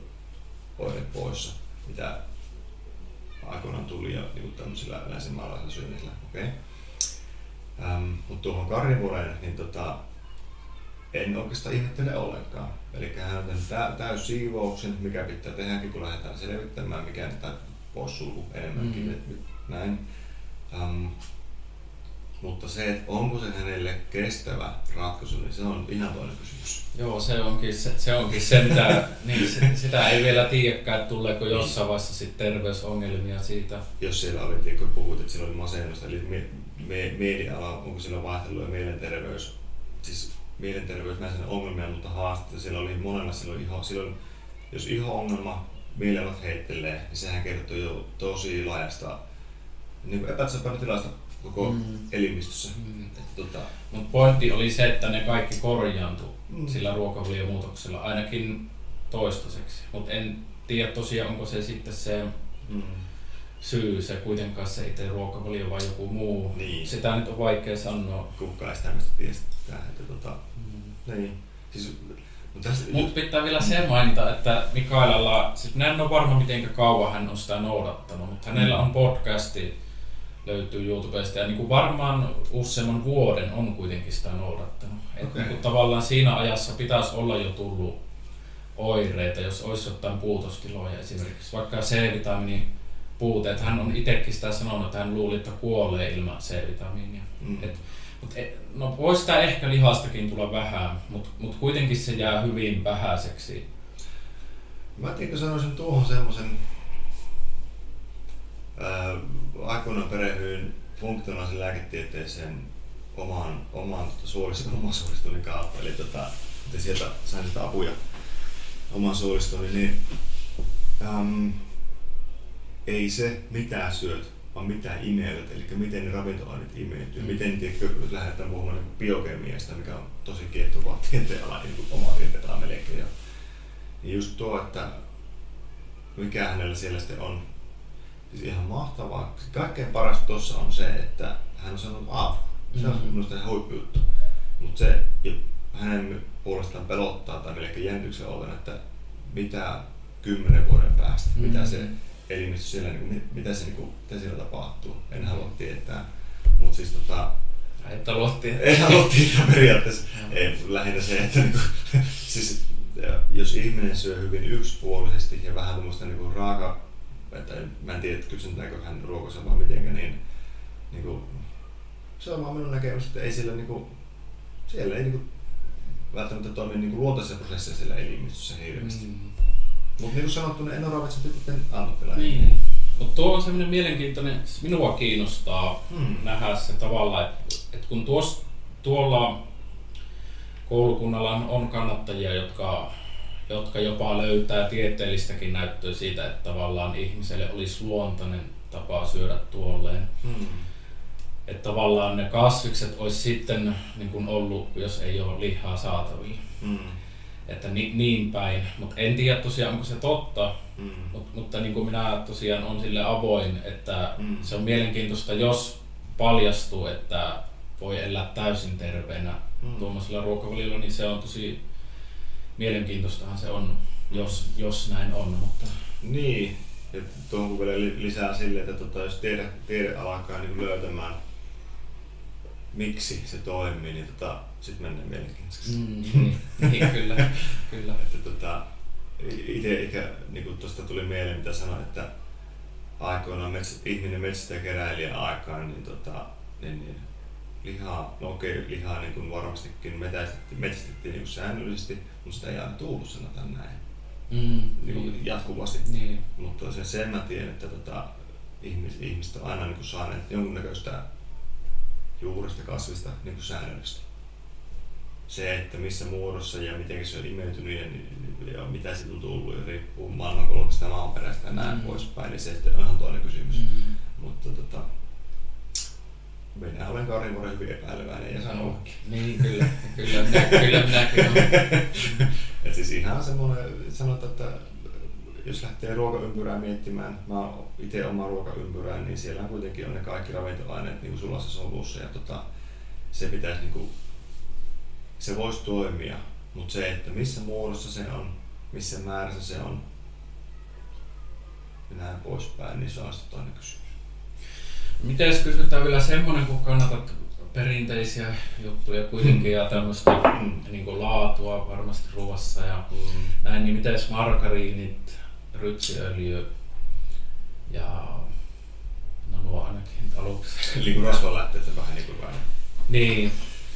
Speaker 2: oireet poissa, mitä aikoinaan tuli ja niin kuin tämmöisillä länsimaalaisilla syönnillä. Okay. Ähm, mutta tuohon karnivoreen, niin tota, en oikeastaan ihmettele ollenkaan. Eli hän on tehnyt täys siivouksen, mikä pitää tehdäkin, kun lähdetään selvittämään, mikä tai poissulku enemmänkin. Mm. Näin. Um, mutta se, että onko se hänelle kestävä ratkaisu, niin se on ihan toinen kysymys.
Speaker 1: Joo, se onkin se, se, onkin se mitä, niin, se, sitä ei vielä tiedäkään, että tuleeko jossain vaiheessa sitten terveysongelmia siitä.
Speaker 2: Jos siellä oli, kun puhut, että siellä oli masennusta, eli me, me, mieliala, onko siellä vaihtelu ja mielenterveys, siis mielenterveys, mä en sano ongelmia, mutta haastetta, siellä oli monella silloin iho, silloin, jos iho-ongelma, mielialat heittelee, niin sehän kertoo jo tosi laajasta niin epätasapainotilasta koko mm. elimistössä. Mm. Tota...
Speaker 1: Mutta pointti oli se, että ne kaikki korjaantui
Speaker 2: mm.
Speaker 1: sillä ruokavaliomuutoksella ainakin toistaiseksi. Mutta en tiedä tosiaan, onko se sitten se mm. syy, se kuitenkaan se itse ruokavalio vai joku muu.
Speaker 2: Niin.
Speaker 1: Sitä nyt on vaikea sanoa.
Speaker 2: Kukaan ei sitä tämmöistä tiedä. Tota... Mm. Niin. Siis,
Speaker 1: mutta Mut pitää vielä se mainita, että Mikaelalla, siis mä en ole varma miten kauan hän on sitä noudattanut, mutta hänellä on podcasti, löytyy YouTubesta ja niin kuin varmaan useamman vuoden on kuitenkin sitä noudattanut. Okay. Että niin kuin tavallaan siinä ajassa pitäisi olla jo tullut oireita, jos olisi jotain puutostiloja esimerkiksi, vaikka C-vitamiinin puute. Hän on itsekin sitä sanonut, että hän luuli, että kuolee ilman C-vitamiinia. Mm. Et, mut, no voi sitä ehkä lihastakin tulla vähän, mutta mut kuitenkin se jää hyvin vähäiseksi.
Speaker 2: Mä tiedätkö sanoisin tuohon semmoisen Äh, aikoinaan perehdyin funktionaalisen lääketieteeseen oman, oman tota, suoriston, oman suoristonin kautta, eli tota, sieltä sain sitä apuja oman suoristoni, niin äm, ei se mitä syöt, vaan mitä imeyt, eli miten ne ravintoaineet imeytyy, mm. miten tiedätkö, lähdetään puhumaan niin biokemiasta, mikä on tosi kiehtovaa tieteenala, niin omaa tieteenala melkein. Ja, niin just tuo, että mikä hänellä siellä sitten on. Siis ihan mahtavaa. Kaikkein parasta tuossa on se, että hän on sanonut aavu. Se on mm-hmm. minusta ihan huippujuttu. Mutta se hänen puolestaan pelottaa tai melkein jännityksen ollen, että mitä kymmenen vuoden päästä, mm-hmm. mitä se elimistö siellä, niin, mitä, se, niin, mitä siellä tapahtuu. En halua tietää. Mutta siis tota...
Speaker 1: Et halua tietää.
Speaker 2: En halua tietää periaatteessa. Ei, lähinnä se, että niinku, siis, jos ihminen syö hyvin yksipuolisesti ja vähän tämmöistä niinku raaka, että mä en tiedä, että kysyntääkö hän ruokansa vaan mitenkä, niin, niin kuin, se on vaan minun näkemys, että ei siellä, niin kuin, siellä ei niin kuin, välttämättä toimi niin luontaisessa prosessissa siellä elimistössä hirveästi. Mm. Mutta niin kuin sanottu, ne en ole ravitse sitten antoppilaa.
Speaker 1: Niin. Mutta tuo on semmoinen mielenkiintoinen, minua kiinnostaa hmm. nähdä se tavalla, että et kun tuos, tuolla koulukunnalla on kannattajia, jotka, jotka jopa löytää tieteellistäkin näyttöä siitä, että tavallaan ihmiselle olisi luontainen tapa syödä tuolleen. Hmm. Että tavallaan ne kasvikset olisi sitten niin kuin ollut, jos ei ole lihaa saatavilla. Hmm. Että ni, niin päin, mutta en tiedä tosiaan onko se totta, mm. Mut, mutta niin kuin minä tosiaan on sille avoin, että mm. se on mielenkiintoista, jos paljastuu, että voi elää täysin terveenä mm. tuommoisella ruokavaliolla, niin se on tosi mielenkiintoistahan se on, jos, jos näin on. Mutta...
Speaker 2: Niin, ja tuohon vielä lisää sille, että tota, jos tiede, tiede alkaa niin löytämään miksi se toimii, niin tota, sitten mennään mielenkiintoisesti.
Speaker 1: Mm, niin, niin, kyllä, kyllä.
Speaker 2: Että tota, itse ikä, niin tuosta tuli mieleen, mitä sanoin, että aikoinaan metsä, ihminen metsästä ja keräilijä aikaan, niin, tota, niin, niin lihaa, no okei, lihaa niin kuin varmastikin metsästettiin, metsästettiin niin säännöllisesti, mutta sitä ei aina tullut, sanotaan näin. Mm, niin niin. Jatkuvasti. Niin. Mutta sen, sen mä tiedän, että tota, ihmis, ihmiset on aina niin saaneet jonkunnäköistä juuresta kasvista niin kuin säännöllisesti. Se, että missä muodossa ja miten se on imeytynyt ja, ja mitä siitä on tullut ja riippuu maailmankolkista ja maanperäistä ja näin mm. poispäin, niin se on ihan toinen kysymys. Mm. Mutta tota, minä olen karnivuoren hyvin epäileväinen ja sanoinkin.
Speaker 1: Niin, kyllä, kyllä, minä, kyllä minäkin olen.
Speaker 2: Et siis ihan semmoinen, sanotaan, että jos lähtee ruokaympyrää miettimään, mä oon itse omaa ruokaympyrää, niin siellä kuitenkin on ne kaikki ravintoaineet niin sulassa solussa ja tota, se pitäisi niinku, se voisi toimia, mutta se, että missä muodossa se on, missä määrässä se on ja näin poispäin, niin se on sitten toinen kysymys.
Speaker 1: Mites kysytään vielä semmoinen, kun kannatat perinteisiä juttuja kuitenkin ja tämmöistä mm. niin kuin laatua varmasti ruoassa ja mm. näin, niin mites margariinit, rypsiöljy ja no nuo ainakin aluksi.
Speaker 2: Eli kun rasvanlähteet vähän niin kuin vähän.
Speaker 1: Niin.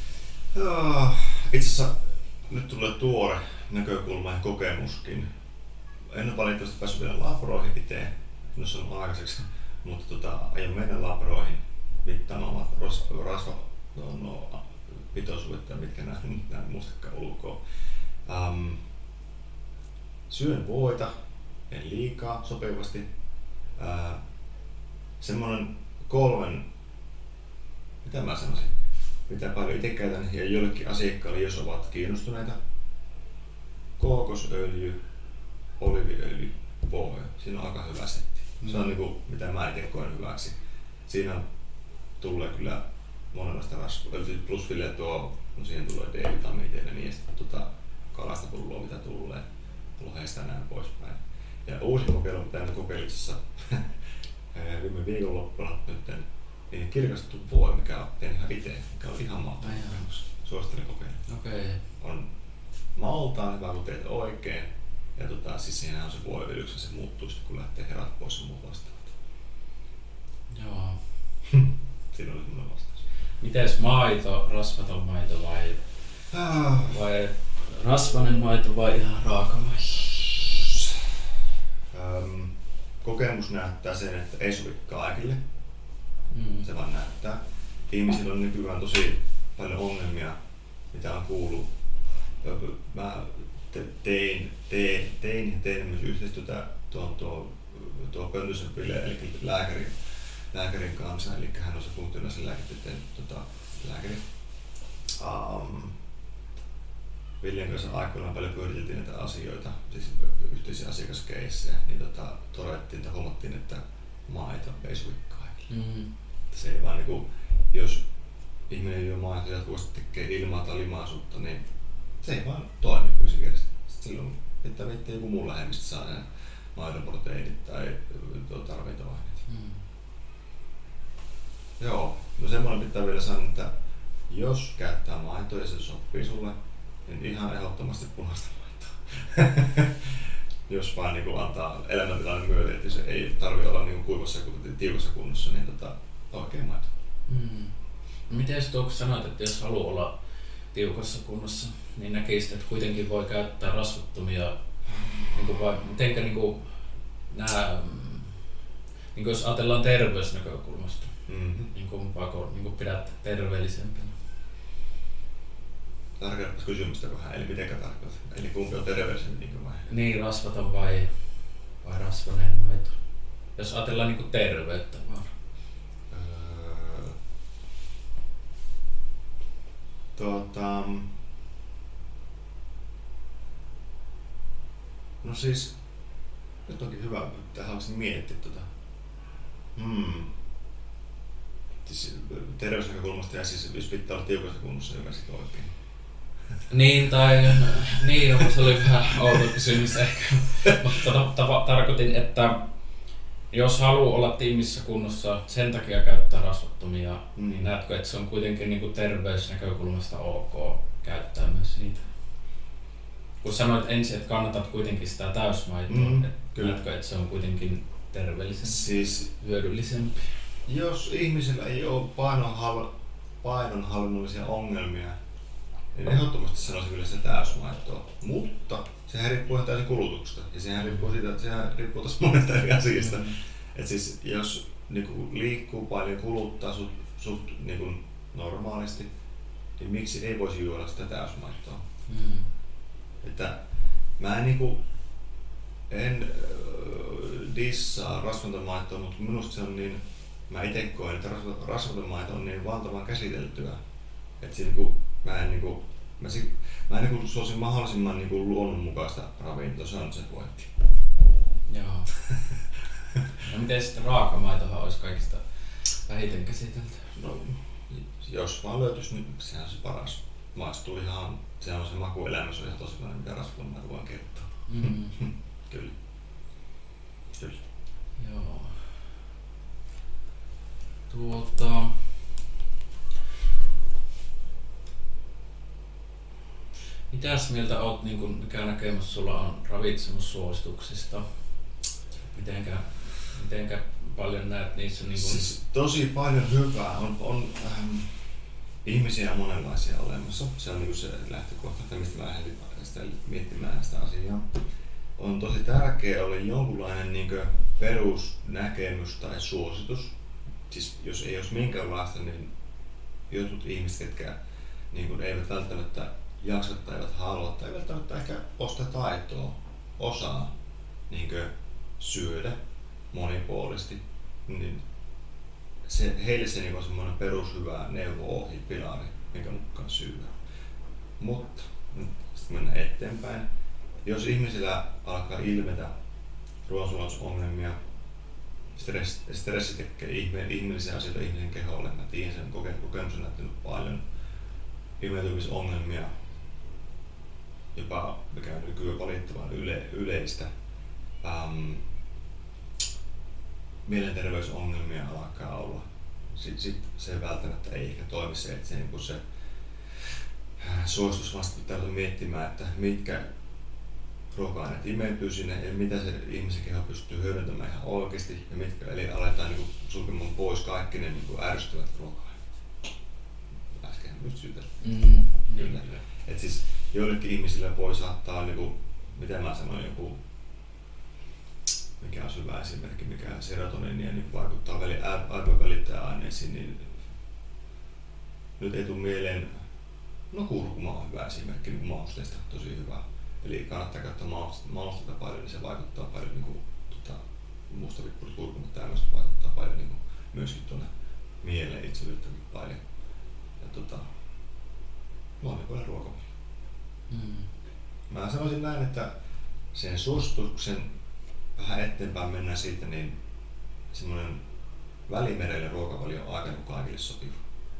Speaker 2: Itse asiassa nyt tulee tuore näkökulma ja kokemuskin. En ole valitettavasti päässyt vielä labroihin itse, no se on aikaiseksi, mutta tota, aion mennä labroihin mittaamaan omat rasvapitoisuudet ja mitkä nämä nyt muistakaan ulkoa. Um, syön voita, en liikaa, sopivasti. Uh, semmoinen kolmen, mitä mä sanoisin, mitä paljon itse käytän ja jollekin asiakkaille, jos ovat kiinnostuneita. Kookosöljy, oliiviöljy, voi. Siinä on aika hyvä setti. Mm. Se on niinku, mitä mä itse koen hyväksi. Siinä tulee kyllä monenlaista rasvaa. Plus vielä tuo, no siihen tulee D-vitamiineja niin ja sitten tuota kalasta pulloa mitä tulee, lohesta ja näin poispäin. Ja uusi kokeilu, mitä nyt kokeilitsessa viime viikonloppuna nyt, niin kirkastettu voi, mikä tein ihan itse, mikä on ihan mahtava kokemus. Suosittelen kokeilla.
Speaker 1: Okay.
Speaker 2: On maltaan hyvä, kun teet oikein. Ja tota, siis siinä on se voivylyksi ja se muuttuu sitten, kun lähtee herät pois ja muut vastaavat.
Speaker 1: Joo.
Speaker 2: Siinä oli semmoinen vastaus.
Speaker 1: Mites maito, rasvaton maito vai,
Speaker 2: ah.
Speaker 1: vai rasvainen maito vai ihan raaka maito?
Speaker 2: Öm, kokemus näyttää sen, että ei sovi kaikille. Mm. Se vaan näyttää. Ihmisillä on nykyään tosi paljon ongelmia, mitä on kuullut. Mä tein, tein, tein, tein myös yhteistyötä tuon tuo, tuo Pöntösen Ville, eli lääkärin, lääkärin kanssa, eli hän on se funktionaalisen lääketieteen tota, lääkäri. Um, Viljen kanssa aikoinaan paljon pyöriteltiin näitä asioita, siis yhteisiä asiakaskeissejä, niin tota, todettiin, että huomattiin, että maito ei sovi kaikille. Mm. Se ei vaan niinku, jos ihminen juo maitoa jatkuvasti tekee ilmaa tai limaisuutta, niin se ei vaan toimi yksinkertaisesti. Silloin pitää miettiä joku muu lähelle, mistä saa nämä maitoproteiinit tai ravintoaineet. Mm. Joo, no semmoinen pitää vielä sanoa, että jos käyttää maitoa ja se sopii sulle, niin ihan ehdottomasti punaista maitoa. Jos vaan niin antaa elämäntilanne myöten, että se ei tarvitse olla niin kuivassa ja tiukassa kunnossa, niin tota, oikein maito.
Speaker 1: Mm. Miten tuo, kun sanoit, että jos haluaa olla tiukassa kunnossa, niin näkisit, että kuitenkin voi käyttää rasvattomia, niin kuin vai, mitenkä niin kuin, nää, niin kuin jos ajatellaan terveysnäkökulmasta,
Speaker 2: Mm-hmm.
Speaker 1: niin kumpaako niin kuin pidät terveellisempänä?
Speaker 2: Tarkoitatko kysymystä vähän, eli mitenkä tarkoitat? Eli kumpi on terveellisempi niin vai?
Speaker 1: Niin, rasvaton vai, vai rasvainen maito? Jos ajatellaan niin kuin terveyttä vaan.
Speaker 2: Öö, tuota, no siis, nyt onkin hyvä, että haluaisin miettiä tuota. Hmm. Siis terveysnäkökulmasta ja siis jos pitää olla tiukassa kunnossa, joka sitten oikein.
Speaker 1: Niin, tai niin, se oli vähän outo kysymys ehkä. Mutta ta- ta- tarkoitin, että jos haluaa olla tiimissä kunnossa, sen takia käyttää rasvattomia, mm. niin näetkö, että se on kuitenkin niin kuin terveysnäkökulmasta ok käyttää myös niitä? Kun sanoit ensin, että kannatat kuitenkin sitä täysmaitoa, mm, että näetkö, että se on kuitenkin terveellisempi,
Speaker 2: siis,
Speaker 1: hyödyllisempi?
Speaker 2: Jos ihmisillä ei ole painonhal- painonhallinnollisia ongelmia, niin ehdottomasti sanoisin kyllä sitä täysmaitoa, mutta sehän riippuu täysin kulutuksesta ja sehän riippuu siitä, että sehän riippuu tosi monesta eri asiasta. Mm. Et siis jos niinku, liikkuu paljon, kuluttaa sut, sut niinku, normaalisti, niin miksi ei voisi juoda sitä täysmaitoa? Mm. Että mä en, niinku, en äh, dissaa rasvatonta maitoa, mutta minusta se on niin, mä ite koen, että rasvaton maito on niin valtavan käsiteltyä, että se, niinku, mä en, niinku, mä, si, mä en niinku, suosin mahdollisimman niinku, luonnonmukaista ravintoa, se on se pointti.
Speaker 1: Joo. No miten sitten raakamaitohan olisi kaikista vähiten käsitelty?
Speaker 2: No, jos vaan löytyisi, niin sehän on se paras. Maistuu ihan, se on se makuelämä, se on ihan tosi paljon, mitä rasvaton maito voin kertoa. Mm-hmm. Kyllä. Kyllä.
Speaker 1: Joo. Tuota... Mitäs mieltä oot, niin kun, mikä näkemys sulla on ravitsemussuosituksista? Mitenkä, mitenkä paljon näet niissä? Niin kun...
Speaker 2: Siis tosi paljon hyvää. On, on ähm, ihmisiä monenlaisia olemassa. Se on niin se lähtökohta, mistä mä lähdin sitä miettimään sitä asiaa. On tosi tärkeää olla jonkunlainen niin perusnäkemys tai suositus. Siis jos ei olisi minkäänlaista, niin jotkut ihmiset, ketkä niin eivät välttämättä jaksa tai eivät halua tai välttämättä ehkä osta taitoa, osaa niin syödä monipuolisesti, niin se, heille se niin on semmoinen perushyvä neuvo-ohje, pilari, minkä mukaan syödä. Mutta sitten mennään eteenpäin. Jos ihmisillä alkaa ilmetä ruoansulatusongelmia, stressi, stressi tekee ihme, ihmeellisiä asioita ihmisen keholle. Mä tiedän sen kokemus on näyttänyt paljon imeytymisongelmia, jopa mikä on nykyään valitettavan yle, yleistä. Ähm, mielenterveysongelmia alkaa olla. Sitten sit se välttämättä ei ehkä toimi se, että se, niin se suositus vasta pitää miettimään, että mitkä ruoka-aineet imeytyy sinne ja mitä se ihmisen keho pystyy hyödyntämään ihan oikeasti ja mitkä, eli aletaan niin sulkemaan pois kaikki ne niin ärsyttävät ruoka-aineet. Äsken just syytä. Mm, Kyllä. Et siis joillekin ihmisillä voi saattaa, niin kuin, mitä mä sanoin, joku, mikä on hyvä esimerkki, mikä serotoniinia niin vaikuttaa aivojen välittäjäaineisiin, niin nyt ei tule mieleen, no kurkuma on hyvä esimerkki, niin mausteista tosi hyvä. Eli kannattaa käyttää mausteita paljon, niin se vaikuttaa paljon, niin kuin, tota, mustarippurit, kurkumat tämmöistä vaikuttaa paljon niin kuin, myöskin tuonne mieleen itsellyyttäkin paljon. Ja tota, monipuolinen ruokavalio. Mm. Mä sanoisin näin, että sen suosituksen vähän eteenpäin mennään siitä, niin semmoinen välimerelle ruokavalio on aika kaikille sopiva.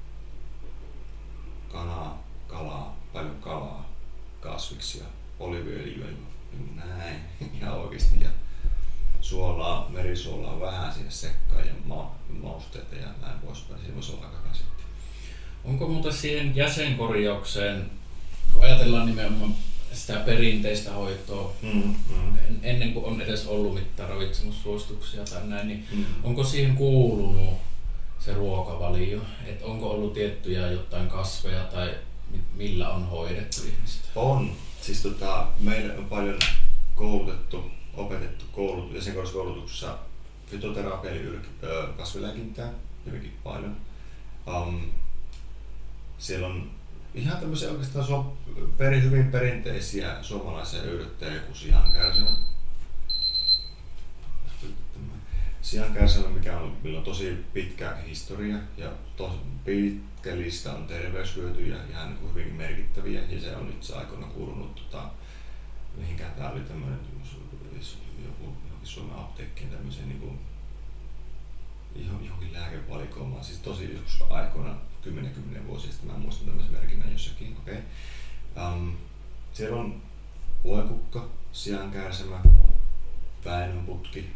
Speaker 2: Kanaa, kalaa, paljon kalaa, kasviksia, oliiviöljyä, näin, ihan oikeesti. Ja suolaa, merisuolaa vähän sinne sekkaan ja ma- mausteita ja näin poispäin. Siinä voisi olla aika kasetti.
Speaker 1: Onko muuta siihen jäsenkorjaukseen, kun ajatellaan nimenomaan sitä perinteistä hoitoa, mm, mm. ennen kuin on edes ollut mitään ravitsemussuosituksia tai näin, niin mm. onko siihen kuulunut se ruokavalio? Et onko ollut tiettyjä jotain kasveja tai millä on hoidettu ihmistä?
Speaker 2: On. Siis tota, meille on paljon koulutettu, opetettu koulut, jäsenkorjauskoulutuksessa fytoterapia eli yr- kasvilääkintää hyvinkin paljon. Um, siellä on ihan tämmöisiä oikeastaan so, peri, hyvin perinteisiä suomalaisia yrittäjiä kuin siankärsämä. Siankärsämä, mikä on, millä on tosi pitkä historia ja tosi pitkä lista on terveyshyötyjä, ihan niin kuin hyvin merkittäviä, ja se on itse aikoina kuulunut tota, mihinkään tää oli tämmönen joku Suomen apteekkien tämmöiseen niin kuin johonkin lääkevalikoimaan, siis tosi joskus aikoina kymmenen kymmenen vuosia sitten, mä muistan tämmöisen merkinnän jossakin, okei. Okay. Um, siellä on voikukka, siankärsämä, Väinönputki,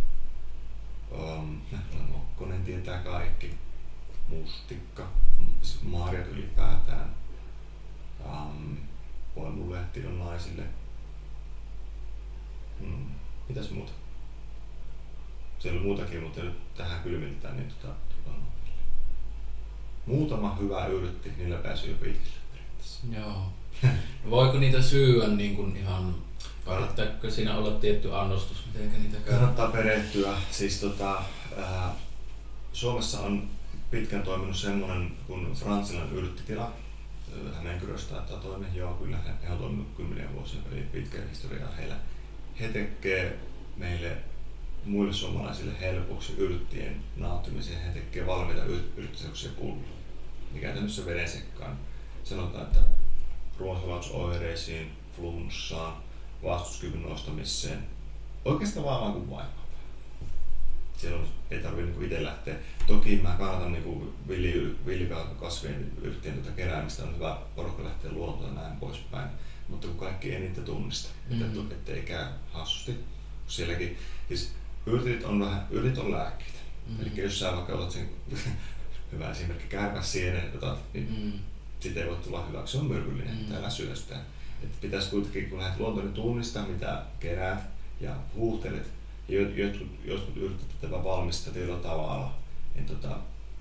Speaker 2: um, Okkonen tietää kaikki, mustikka, siis marjat ylipäätään, um, voimulehti on naisille. Hmm. Mitäs muuta? Siellä on muutakin, mutta nyt tähän kylmiltään, niin tota, tota, muutama hyvä yrtti, niillä pääsee jo pitkälle periaatteessa.
Speaker 1: Joo. No voiko niitä syödä niin kuin ihan, kannattaako siinä olla tietty annostus, miten niitä käy?
Speaker 2: Kannattaa perehtyä. Siis tota, ää, Suomessa on pitkään toiminut semmoinen kuin Frantzilan yrttitila. Hämeenkyröstä taitaa toimia, joo kyllä, he, he on toiminut kymmeniä vuosia, eli pitkä historia heillä. He tekee meille muille suomalaisille helpoksi yrttien nauttimiseen. He tekee valmiita yrttiseuksia pulloa, mikä tämmöisessä veden sekkaan. Sanotaan, että ruoansulatusoireisiin, flunssaan, vastuskyvyn nostamiseen. Oikeastaan vaan kuin vaivaa. Siellä on, ei tarvitse niinku itse lähteä. Toki mä kannatan niinku villikasvien yrttien tuota keräämistä, on hyvä porukka lähteä luontoon ja näin poispäin. Mutta kun kaikki ei niitä tunnista, mm-hmm. ettei käy hassusti. Sielläkin, siis yrtit on, vähän, yrtit on lääkkeitä. Mm-hmm. Eli jos sä vaikka otat sen hyvä esimerkki kärpäsienen, niin mm-hmm. siitä ei voi tulla hyväksi, se on myrkyllinen, mm-hmm. älä syö sitä. Et pitäisi kuitenkin, kun lähdet luontoon, niin tunnistaa mitä keräät ja huuhtelet. Ja jotkut, jotkut yrtit tätä valmistaa tietyllä tavalla. Niin tota,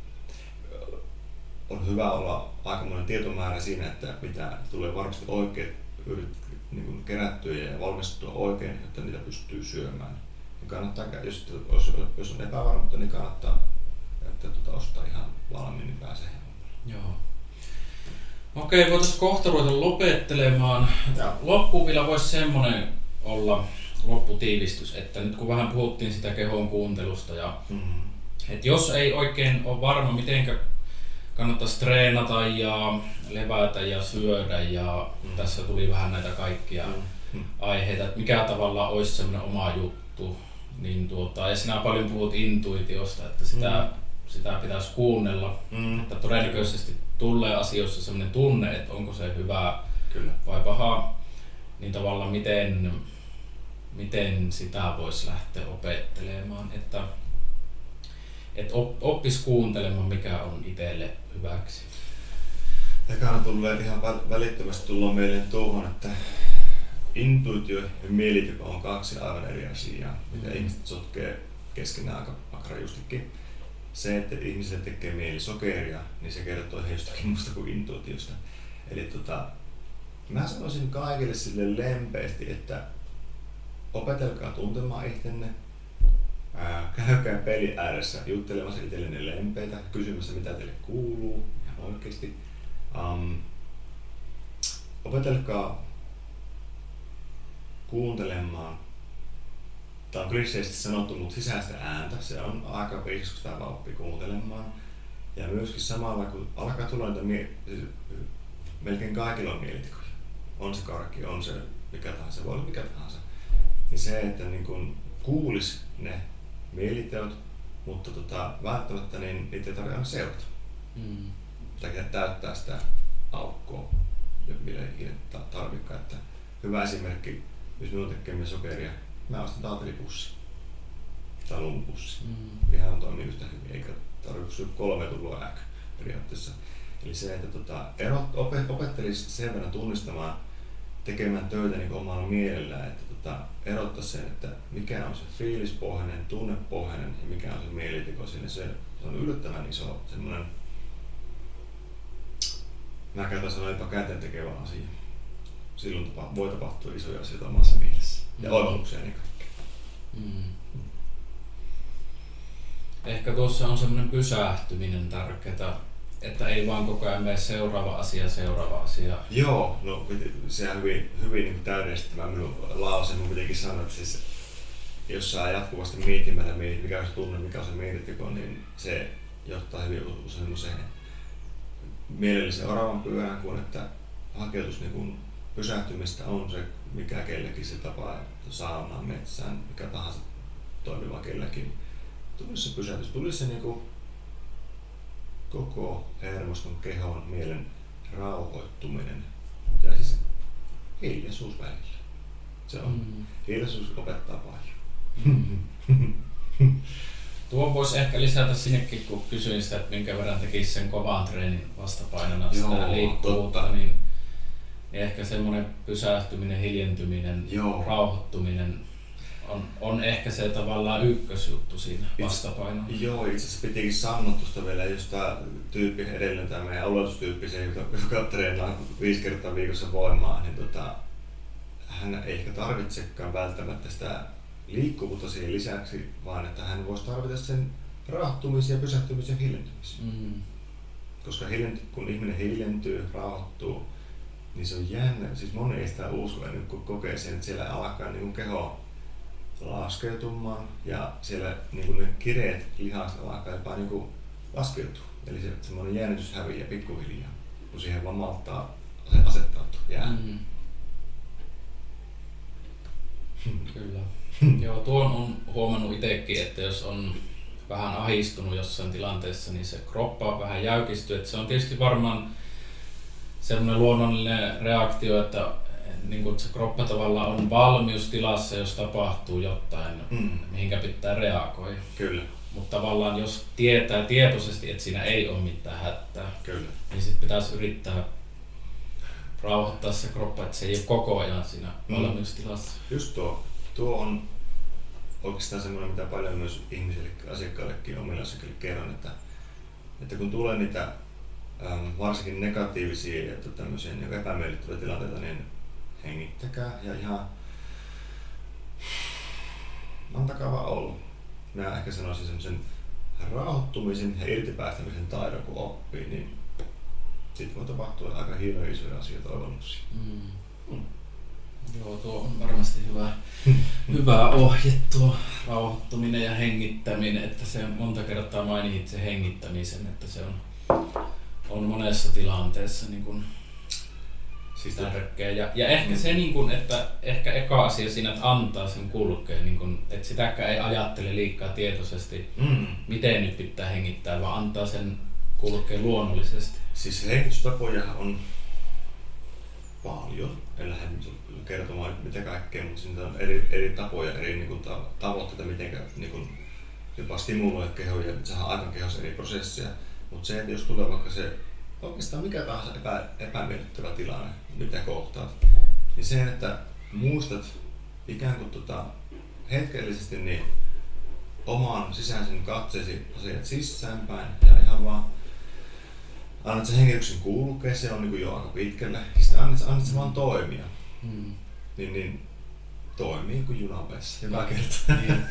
Speaker 2: on hyvä olla aikamoinen tietomäärä siinä, että mitä tulee varmasti oikein yritet niin kerättyä ja valmistettua oikein, että niitä pystyy syömään. Niin kannattaa, jos, jos on epävarmuutta, niin kannattaa että tuota, ostaa ihan valmiin, niin pääsee helpolla.
Speaker 1: Joo. Okei, voitaisiin kohta ruveta lopettelemaan. Ja. Loppuun vielä voisi semmoinen olla lopputiivistys, että nyt kun vähän puhuttiin sitä kehon kuuntelusta ja mm-hmm. että jos ei oikein ole varma, miten kannattaisi treenata ja levätä ja syödä ja mm. tässä tuli vähän näitä kaikkia mm. aiheita, että mikä tavallaan olisi semmoinen oma juttu, niin tuota, ja sinä paljon puhut intuitiosta, että sitä, mm. sitä pitäisi kuunnella, mm. että todennäköisesti tulee asioissa semmoinen tunne, että onko se hyvä
Speaker 2: Kyllä.
Speaker 1: vai paha, niin tavallaan miten, miten sitä voisi lähteä opettelemaan, että että oppisi kuuntelemaan, mikä on itselle hyväksi.
Speaker 2: Ekana tulee ihan välittömästi tullut mieleen tuohon, että intuitio ja mieliteko on kaksi aivan eri asiaa, mitä mm. ihmiset sotkee keskenään aika, aika rajustikin. Se, että ihmisille tekee mieli sokeria, niin se kertoo jostakin muusta kuin intuitiosta. Eli tota, mä sanoisin kaikille sille lempeästi, että opetelkaa tuntemaan itsenne. Ää, käykää pelin ääressä juttelemassa itsellenne lempeitä, kysymässä mitä teille kuuluu ihan oikeesti. Um, opetelkaa kuuntelemaan, tämä on kliseisesti sanottu, mutta sisäistä ääntä, se on aika viisas, kun täällä oppii kuuntelemaan. Ja myöskin samalla kun alkaa tulla niitä, mie- melkein kaikilla on mielitekoja, on se karkki, on se mikä tahansa, voi olla mikä tahansa, niin se, että niin kun kuulis ne mieliteot, mutta tota, välttämättä niin niitä ei tarvitse aina seurata. Mm. Pitää täyttää sitä aukkoa, millä ikinä tarvikaan. Että hyvä esimerkki, jos minun tekee sokeria, mä ostan taatelipussi tai lumupussi. Mm. Ihan toimii yhtä hyvin, eikä tarvitse kolme tuloa äkä periaatteessa. Eli se, että tota, erot, opettelisi sen verran tunnistamaan, tekemään töitä niin omalla mielellään, että tota, erottaa sen, että mikä on se fiilispohjainen, tunnepohjainen ja mikä on se mieliteko sinne. Se, se on yllättävän iso semmoinen. mä käytän sanoa jopa käteen tekevä asia. Silloin tapa, voi tapahtua isoja asioita omassa mielessä. Ja mm. oivalluksia niin kaikkea.
Speaker 1: Mm. Ehkä tuossa on semmoinen pysähtyminen tärkeää, että ei vaan koko ajan mene seuraava asia, seuraava asia.
Speaker 2: Joo, no sehän on hyvin, hyvin niin täydellistävä minun lause. Mun kuitenkin sanoa, että siis, jos sä jatkuvasti miettimällä mietit, mikä on se tunne, mikä on se mietitteko, niin se johtaa hyvin usein semmoiseen mielellisen oravan pyörään, kun että hakeutus niin kun pysähtymistä on se, mikä kellekin se tapa, että saunaan, metsään, mikä tahansa toimiva kellekin. Tulisi se pysähtys, tulisi se niin kuin koko hermoston, kehon, mielen rauhoittuminen ja siis hiljaisuus välillä. Se on, mm. hiljaisuus opettaa paljon.
Speaker 1: Mm. Tuo voisi ehkä lisätä sinnekin, kun kysyin sitä, että minkä verran tekisi sen kovan treenin vastapainona sitä liikkuvuutta, niin, niin ehkä semmoinen pysähtyminen, hiljentyminen, Joo. rauhoittuminen on, on ehkä se tavallaan ykkösjuttu siinä vastapainolla.
Speaker 2: Joo, itse asiassa pitikin sanoa tuosta vielä, jos tämä tyyppi edelleen, tämä meidän aloitustyyppi, se, joka, joka treenaa viisi kertaa viikossa voimaa, niin tota, hän ei ehkä tarvitsekaan välttämättä sitä liikkuvuutta siihen lisäksi, vaan että hän voisi tarvita sen rauhoittumisen ja pysähtymisen ja hiljentymisen. Mm. Koska hiljent, kun ihminen hiljentyy, rauhoittuu, niin se on jännä. Siis moni ei sitä usko ennen kuin kokee sen, että siellä alkaa niin kuin keho laskeutumaan ja siellä niin kuin ne kireet lihakset alkaa jopa niin kuin laskeutua. Eli se semmoinen jännitys häviää pikkuhiljaa, kun siihen vaan malttaa asettautua.
Speaker 1: Mm. Kyllä. Joo, tuon on huomannut itsekin, että jos on vähän ahistunut jossain tilanteessa, niin se kroppa vähän jäykistyy. Että se on tietysti varmaan sellainen luonnollinen reaktio, että niin kun se kroppa tavallaan on valmiustilassa, jos tapahtuu jotain, mm. mihinkä pitää reagoida.
Speaker 2: Kyllä.
Speaker 1: Mutta tavallaan jos tietää tietoisesti, että siinä ei ole mitään hätää,
Speaker 2: Kyllä.
Speaker 1: niin sitten pitäisi yrittää rauhoittaa se kroppa, että se ei ole koko ajan siinä mm. valmiustilassa.
Speaker 2: Just tuo. Tuo on oikeastaan semmoinen, mitä paljon myös ihmisille, asiakkaillekin, omille asiakkaille kerron, että, että kun tulee niitä äm, varsinkin negatiivisia ja tämmöisiä niin epämiellyttäviä tilanteita, niin hengittäkää ja ihan antakaa vaan olla. Mä ehkä sanoisin semmoisen rauhoittumisen ja irtipäästämisen taidon, kun oppii, niin sit voi tapahtua aika hirveän isoja asioita oivalluksia. Mm. Mm.
Speaker 1: Joo, tuo on varmasti hyvä, hyvä ohje tuo rauhoittuminen ja hengittäminen, että se monta kertaa mainitsit sen hengittämisen, että se on, on monessa tilanteessa niin kuin siis tärkeä. Ja, ja ehkä se, niin kuin, että ehkä eka asia siinä, että antaa sen kulkea, niin kuin, että sitäkään ei ajattele liikaa tietoisesti, mm. miten nyt pitää hengittää, vaan antaa sen kulkea luonnollisesti.
Speaker 2: Siis hengitystapoja on paljon, en lähde kertomaan mitä kaikkea, mutta siinä on eri, eri tapoja, eri niin kuin, tavoitteita, miten niin kuin, jopa stimuloida kehoja ja saada aikaan kehossa eri prosesseja. Mutta se, että jos tulee vaikka se oikeastaan mikä tahansa epä, epämiellyttävä tilanne, mitä kohtaat, niin se, että muistat ikään kuin tota, hetkellisesti niin oman sisäisen katseesi asiat sisäänpäin ja ihan vaan annat sen hengityksen kulkea, se on niin jo aika pitkälle, ja sitten annat, annat se vaan toimia. Hmm. Niin, niin toimii kuin junapäissä joka kerta. Niin.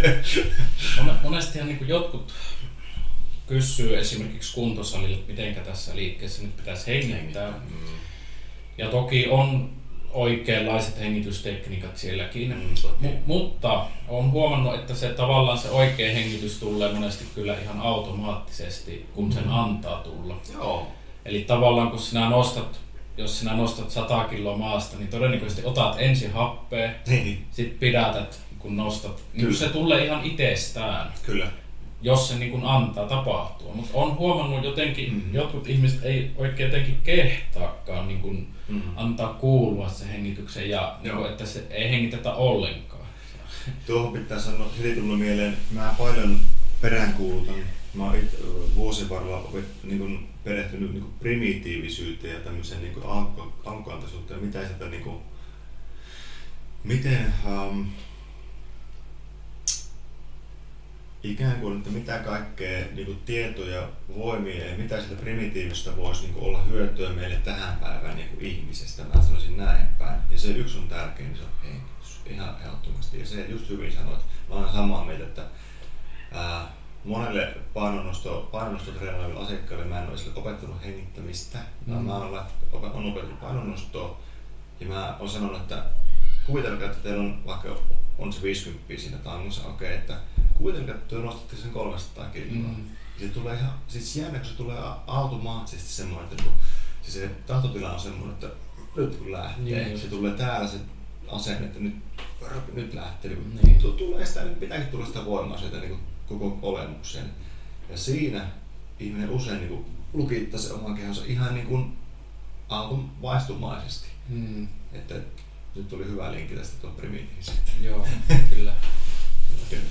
Speaker 1: Monestihan niin jotkut kysyy esimerkiksi kuntosalille, että miten tässä liikkeessä nyt pitäisi hengittää. Hmm. Ja toki on oikeanlaiset hengitystekniikat sielläkin, mm, M- mutta olen huomannut, että se tavallaan se oikea hengitys tulee monesti kyllä ihan automaattisesti, kun sen antaa tulla.
Speaker 2: Joo.
Speaker 1: Eli tavallaan kun sinä nostat, jos sinä nostat sata kiloa maasta, niin todennäköisesti otat ensin happea,
Speaker 2: niin.
Speaker 1: Sitten pidätät kun nostat, niin se tulee ihan itsestään.
Speaker 2: Kyllä.
Speaker 1: Jos se niin kuin antaa tapahtua. Mutta on huomannut jotenkin, mm-hmm. jotkut ihmiset ei oikein jotenkin kehtaakaan niin kuin mm-hmm. antaa kuulua se hengityksen ja niin kuin, että se ei hengitetä ollenkaan.
Speaker 2: Tuohon pitää sanoa, heti tullut mieleen, mä paljon peräänkuulutan, mä oon itse vuosien varrella niin kuin perehtynyt niin kuin primitiivisyyteen ja tämmöiseen niin kuin alku, alkuantaisuuteen, mitä sitä niin kuin, miten um, ikään kuin, että mitä kaikkea niin kuin tietoja, voimia ja mitä sitä primitiivistä voisi niin kuin olla hyötyä meille tähän päivään niin kuin ihmisestä. Mä sanoisin näin päin. Ja se yksi on tärkein, niin se on hengitys. Ihan ehdottomasti. Ja se just hyvin sanoit. Mä olen samaa mieltä, että ää, monelle painonnosto, painonnostotreenaaville asiakkaille mä en ole sille opettanut hengittämistä. Mm. Mä olen opetellut painonnostoa ja mä olen sanonut, että kuvitelkaa, että teillä on vaikka on se viisikymmentä siinä tangossa, okei, okay, että kuvitelkaa, että te nostatte sen kolmesataa kiloa. Mm. Se tulee ihan, siis jännä, kun se tulee automaattisesti semmoinen, että siis se tahtotila on semmoinen, että nyt kun lähtee, niin, se tulee täällä se asenne, että nyt, nyt lähtee, niin. Tulee sitä, nyt pitääkin tulla sitä voimaa sieltä niin koko olemukseen. Ja siinä ihminen usein niin lukittaa se oman kehonsa ihan niin kuin automaistumaisesti. Mm. Että nyt tuli hyvä linkki tästä tuon primitiivisesta.
Speaker 1: Joo, kyllä. Kyllä.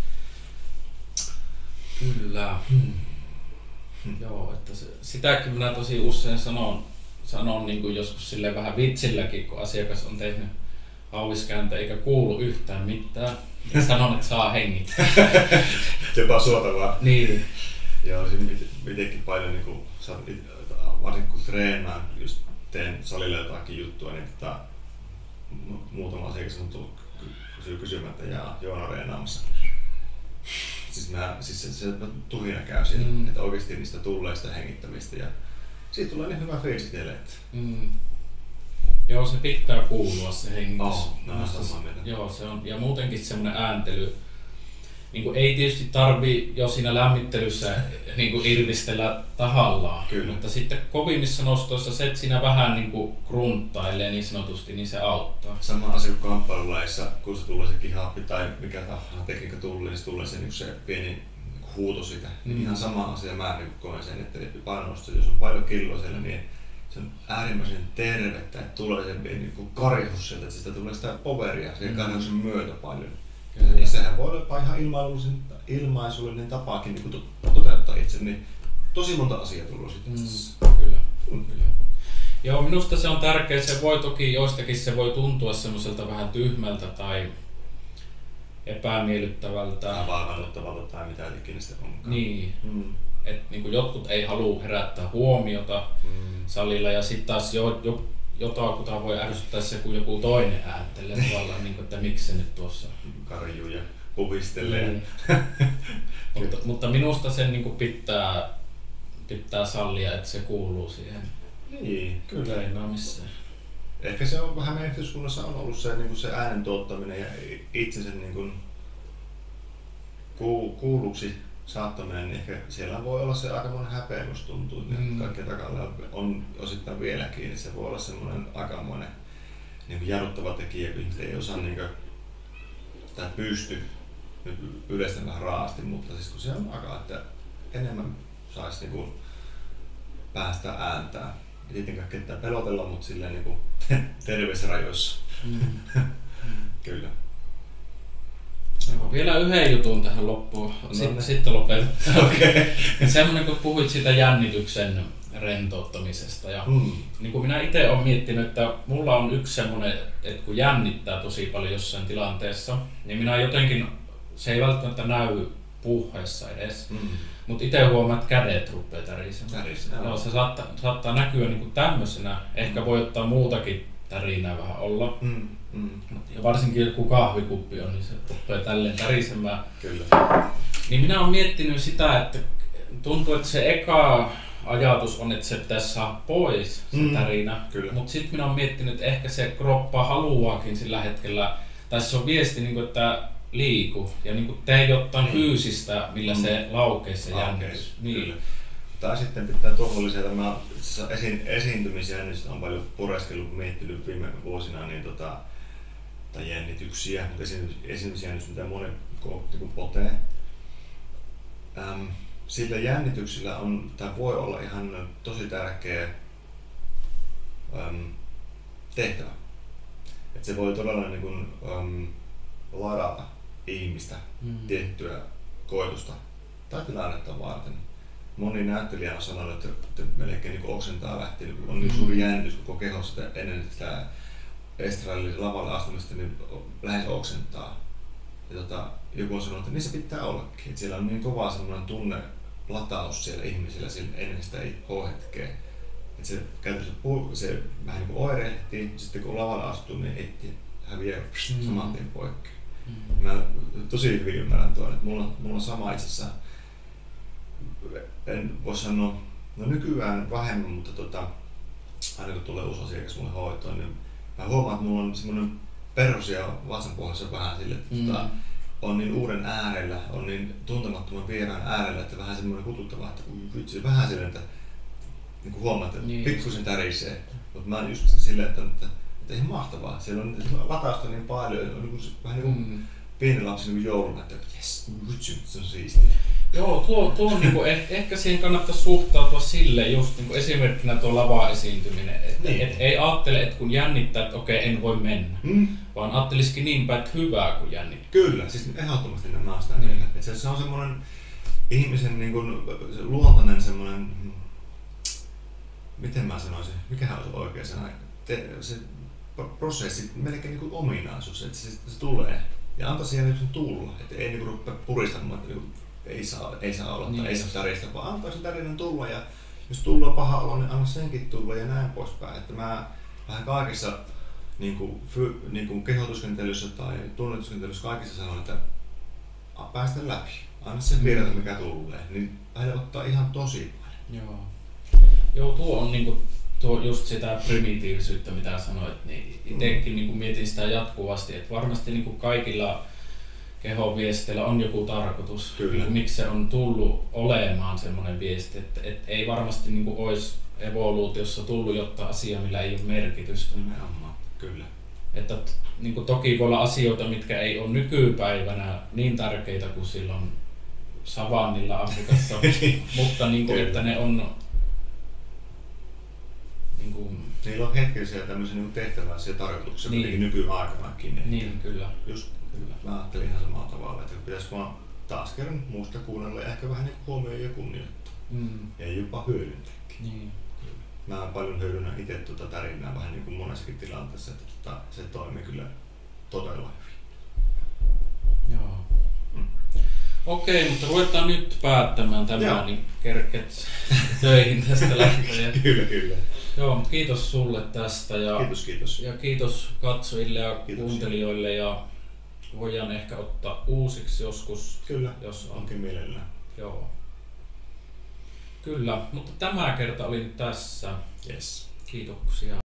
Speaker 1: Kyllä. Hmm. Joo, että se, sitäkin minä tosi usein sanon, sanon niin kuin joskus silleen vähän vitsilläkin, kun asiakas on tehnyt hauiskääntö eikä kuulu yhtään mitään. Ja sanon, että saa hengittää.
Speaker 2: Jopa suotavaa.
Speaker 1: Niin.
Speaker 2: Joo, siinä itsekin paljon, niin kuin, varsinkin kun treenaan, just teen salille jotakin juttua, niin tota, muutama asiakas on tullut kysyy kysymättä ja Joona reenaamassa. Siis, mä, siis se, se tuhina käy siinä, mm. että oikeasti niistä tulee sitä hengittämistä ja siitä tulee niin hyvä fiilis teille. Että...
Speaker 1: Mm. Joo, se pitää kuulua se hengitys.
Speaker 2: Oh, no, se,
Speaker 1: joo, se on, ja muutenkin semmoinen ääntely. Niin kuin ei tietysti tarvi jo siinä lämmittelyssä niin kuin irvistellä tahallaan,
Speaker 2: kyllä.
Speaker 1: Mutta sitten kovimmissa nostoissa se, että siinä vähän niin kuin grunttailee niin sanotusti, niin se auttaa.
Speaker 2: Sama asia kuin kamppailulaissa, kun se tulee se kihappi tai mikä tahansa tekniikka tulee, niin se tulee se, niin se pieni huuto siitä. Mm. Ihan sama asia mä niin koen sen, että painonosto, jos on paljon kiloa siellä, niin se on äärimmäisen tervettä, että tulee se pieni niin karjus sieltä, että sitä tulee sitä poweria, sen mm. karjuksen myötä paljon. Ja, ja sehän voi olla ihan ilmaisullinen tapaakin niin toteuttaa itse, niin tosi monta asiaa tulee sitten.
Speaker 1: Mm, kyllä, mm. kyllä. Joo, minusta se on tärkeää, se voi toki joistakin se voi tuntua semmoiselta vähän tyhmältä tai epämiellyttävältä.
Speaker 2: Tai vaarannuttavalta tai mitä ikinä sitä onkaan.
Speaker 1: Niin, mm. että niin jotkut ei halua herättää huomiota mm. salilla ja sitten taas jo, jo, jotakuta voi ärsyttää se, kun joku toinen ääntelee tavallaan, niin kuin, että miksi se nyt tuossa
Speaker 2: karjuu ja puhistelee.
Speaker 1: Niin. mutta, mutta minusta sen niin kuin pitää, pitää sallia, että se kuuluu siihen
Speaker 2: niin, kyllä.
Speaker 1: treenaamiseen.
Speaker 2: Ehkä se on vähän meidän yhteiskunnassa on ollut se, niin kuin se äänen tuottaminen ja itsensä niin kuin kuulluksi saattaminen, niin ehkä siellä voi olla se aikamoinen häpeä, jos tuntuu, että mm. kaikkien takalla on osittain vieläkin, niin se voi olla semmoinen aikamoinen niin jarruttava tekijä, kun ihmiset ei osaa niin kuin, tai pysty nyt yleistä vähän raasti, mutta siis kun se on aika, että enemmän saisi niin kuin päästä ääntää. Ei tietenkään ketään pelotella, mutta silleen niin kuin terveissä rajoissa. Mm. Kyllä.
Speaker 1: No, vielä yhden jutun tähän loppuun,
Speaker 2: no,
Speaker 1: sitten,
Speaker 2: ne.
Speaker 1: sitten lopetetaan.
Speaker 2: Okay.
Speaker 1: Semmoinen, kun puhuit siitä jännityksen rentouttamisesta. Ja mm. niin kuin minä itse olen miettinyt, että mulla on yksi semmoinen, että kun jännittää tosi paljon jossain tilanteessa, niin minä jotenkin, se ei välttämättä näy puheessa edes, mm. mutta itse huomaan, että kädet rupeaa tärisemään. No, se saattaa, saattaa näkyä niin kuin tämmöisenä, ehkä voi ottaa muutakin tärinää vähän olla. Mm. Mm. Ja varsinkin joku kahvikuppi on, niin se rupeaa tälleen tärisemään.
Speaker 2: Kyllä.
Speaker 1: Niin minä olen miettinyt sitä, että tuntuu, että se eka ajatus on, että se pitäisi saada pois se mm. tärinä. Mutta sitten minä olen miettinyt, että ehkä se kroppa haluaakin sillä hetkellä, tai se on viesti, niin kuin, että liiku ja niin kuin tee jotain mm. fyysistä, millä mm. se laukeisi se jännitys. Niin.
Speaker 2: Tai sitten pitää tuohon lisätä, mä esi- esiintymisiä niin on paljon pureskellut, miettinyt viime vuosina niin tota, tai jännityksiä, mutta esiintymisiä nyt mitä monen niin potee. Ähm, sillä jännityksillä on, tai voi olla ihan tosi tärkeä ähm, tehtävä. Et se voi todella niin kuin, ähm, ladata ihmistä mm. tiettyä koetusta tai tilannetta varten. Moni näyttelijä on sanonut, että, että melkein niin oksentaa lähtien, niin on niin suuri jännitys koko kehossa ennen sitä estradille lavalle astumista, niin lähes oksentaa. ja tota, joku on sanonut, että niin se pitää ollakin. Et siellä on niin kova semmoinen tunne lataus siellä ihmisillä ennen sitä H-hetkeä. Et se käytännössä se vähän niin kuin oirehtii, sitten kun lavalle astuu, niin etti häviää mm. saman tien poikki. Mm. Mä tosi hyvin ymmärrän tuon, että mulla, mulla on sama itse asiassa, en voi sanoa, no nykyään vähemmän, mutta tota, aina kun tulee uusi asiakas mulle hoitoon, niin mä huomaan, että mulla on semmoinen persia vatsanpohjassa vähän sille, että mm. tota, on niin uuden äärellä, on niin tuntemattoman vieraan äärellä, että vähän semmoinen kututtava, että vitsi, vähän silleen, että niin kuin huomaat, että niin. pikkusen tärisee. Mutta mä oon just silleen, että, että, että ihan mahtavaa. Siellä on latausta niin paljon, on niin kuin, vähän niin kuin mm. pieni lapsi niin jouluna, että jes, vitsi, se on siistiä.
Speaker 1: Joo, tuo, tuo on niinku, eh, ehkä siihen kannattaisi suhtautua silleen just niinku esimerkkinä tuo lava-esiintyminen. Et, niin. et, ei ajattele, että kun jännittää, että okei, en voi mennä, mm. vaan ajattelisikin niin päin, että hyvää kun jännittää.
Speaker 2: Kyllä, siis ehdottomasti nämä on sitä mieltä. Mm. Se, se on semmoinen ihmisen niin kuin, se luontainen semmoinen, miten mä sanoisin, mikähän olisi oikea sana, Te, se prosessi, melkein niin kuin ominaisuus, että se, se tulee. Ja antaa siihen niin tulla, että ei niin rupea puristamaan, että niin, ei saa, ei saa olla niin, tai ei saa täristä, vaan antaa sen tarinan tulla ja jos tullaan paha olo, niin anna senkin tulla ja näin poispäin. Että mä vähän kaikissa niin kuin, fy, niin kuin kehotuskentelyssä tai tunnetuskentelyssä kaikissa sanon, että päästä läpi, anna sen virta mm. mikä tulee, niin helpottaa ihan tosi paljon.
Speaker 1: Joo, Joo tuo on niinku, tuo just sitä primitiivisyyttä mitä sanoit, niin itsekin mm. niinku mietin sitä jatkuvasti, että varmasti niinku kaikilla kehonviesteillä on joku tarkoitus, niin miksi se on tullut olemaan semmoinen viesti, että, että ei varmasti niin kuin olisi evoluutiossa tullut jotain asiaa, millä ei ole merkitystä.
Speaker 2: Nimenomaan, kyllä.
Speaker 1: Että, niin kuin toki voi olla asioita, mitkä ei ole nykypäivänä niin tärkeitä kuin silloin savannilla Afrikassa, mutta niin kuin, että ne on... Niin kuin,
Speaker 2: niillä on hetkellisiä tämmöisiä niin tehtäväisiä tarkoituksia niin. Nykyaikanakin.
Speaker 1: Niin, kyllä.
Speaker 2: Just, kyllä. Mä ajattelin ihan samalla tavalla, että pitäisi vaan taas kerran muusta kuunnella ja ehkä vähän niin huomioon ja kunnioittaa. Mm. Ja jopa hyödyntääkin.
Speaker 1: Niin.
Speaker 2: Mä paljon hyödynnän itse tuota tarinaa vähän niin kuin monessakin tilanteessa, että tuota, se toimii kyllä todella hyvin.
Speaker 1: Joo. Mm. Okei, mutta ruvetaan nyt päättämään tämä, niin kerket töihin tästä lähtien.
Speaker 2: Kyllä, kyllä.
Speaker 1: Joo, mutta kiitos sulle tästä ja
Speaker 2: kiitos, kiitos.
Speaker 1: Ja kiitos katsojille ja kiitos. Kuuntelijoille ja voidaan ehkä ottaa uusiksi joskus.
Speaker 2: Kyllä,
Speaker 1: jos on.
Speaker 2: Onkin mielellään.
Speaker 1: Joo. Kyllä, mutta tämä kerta oli nyt tässä.
Speaker 2: Yes.
Speaker 1: Kiitoksia.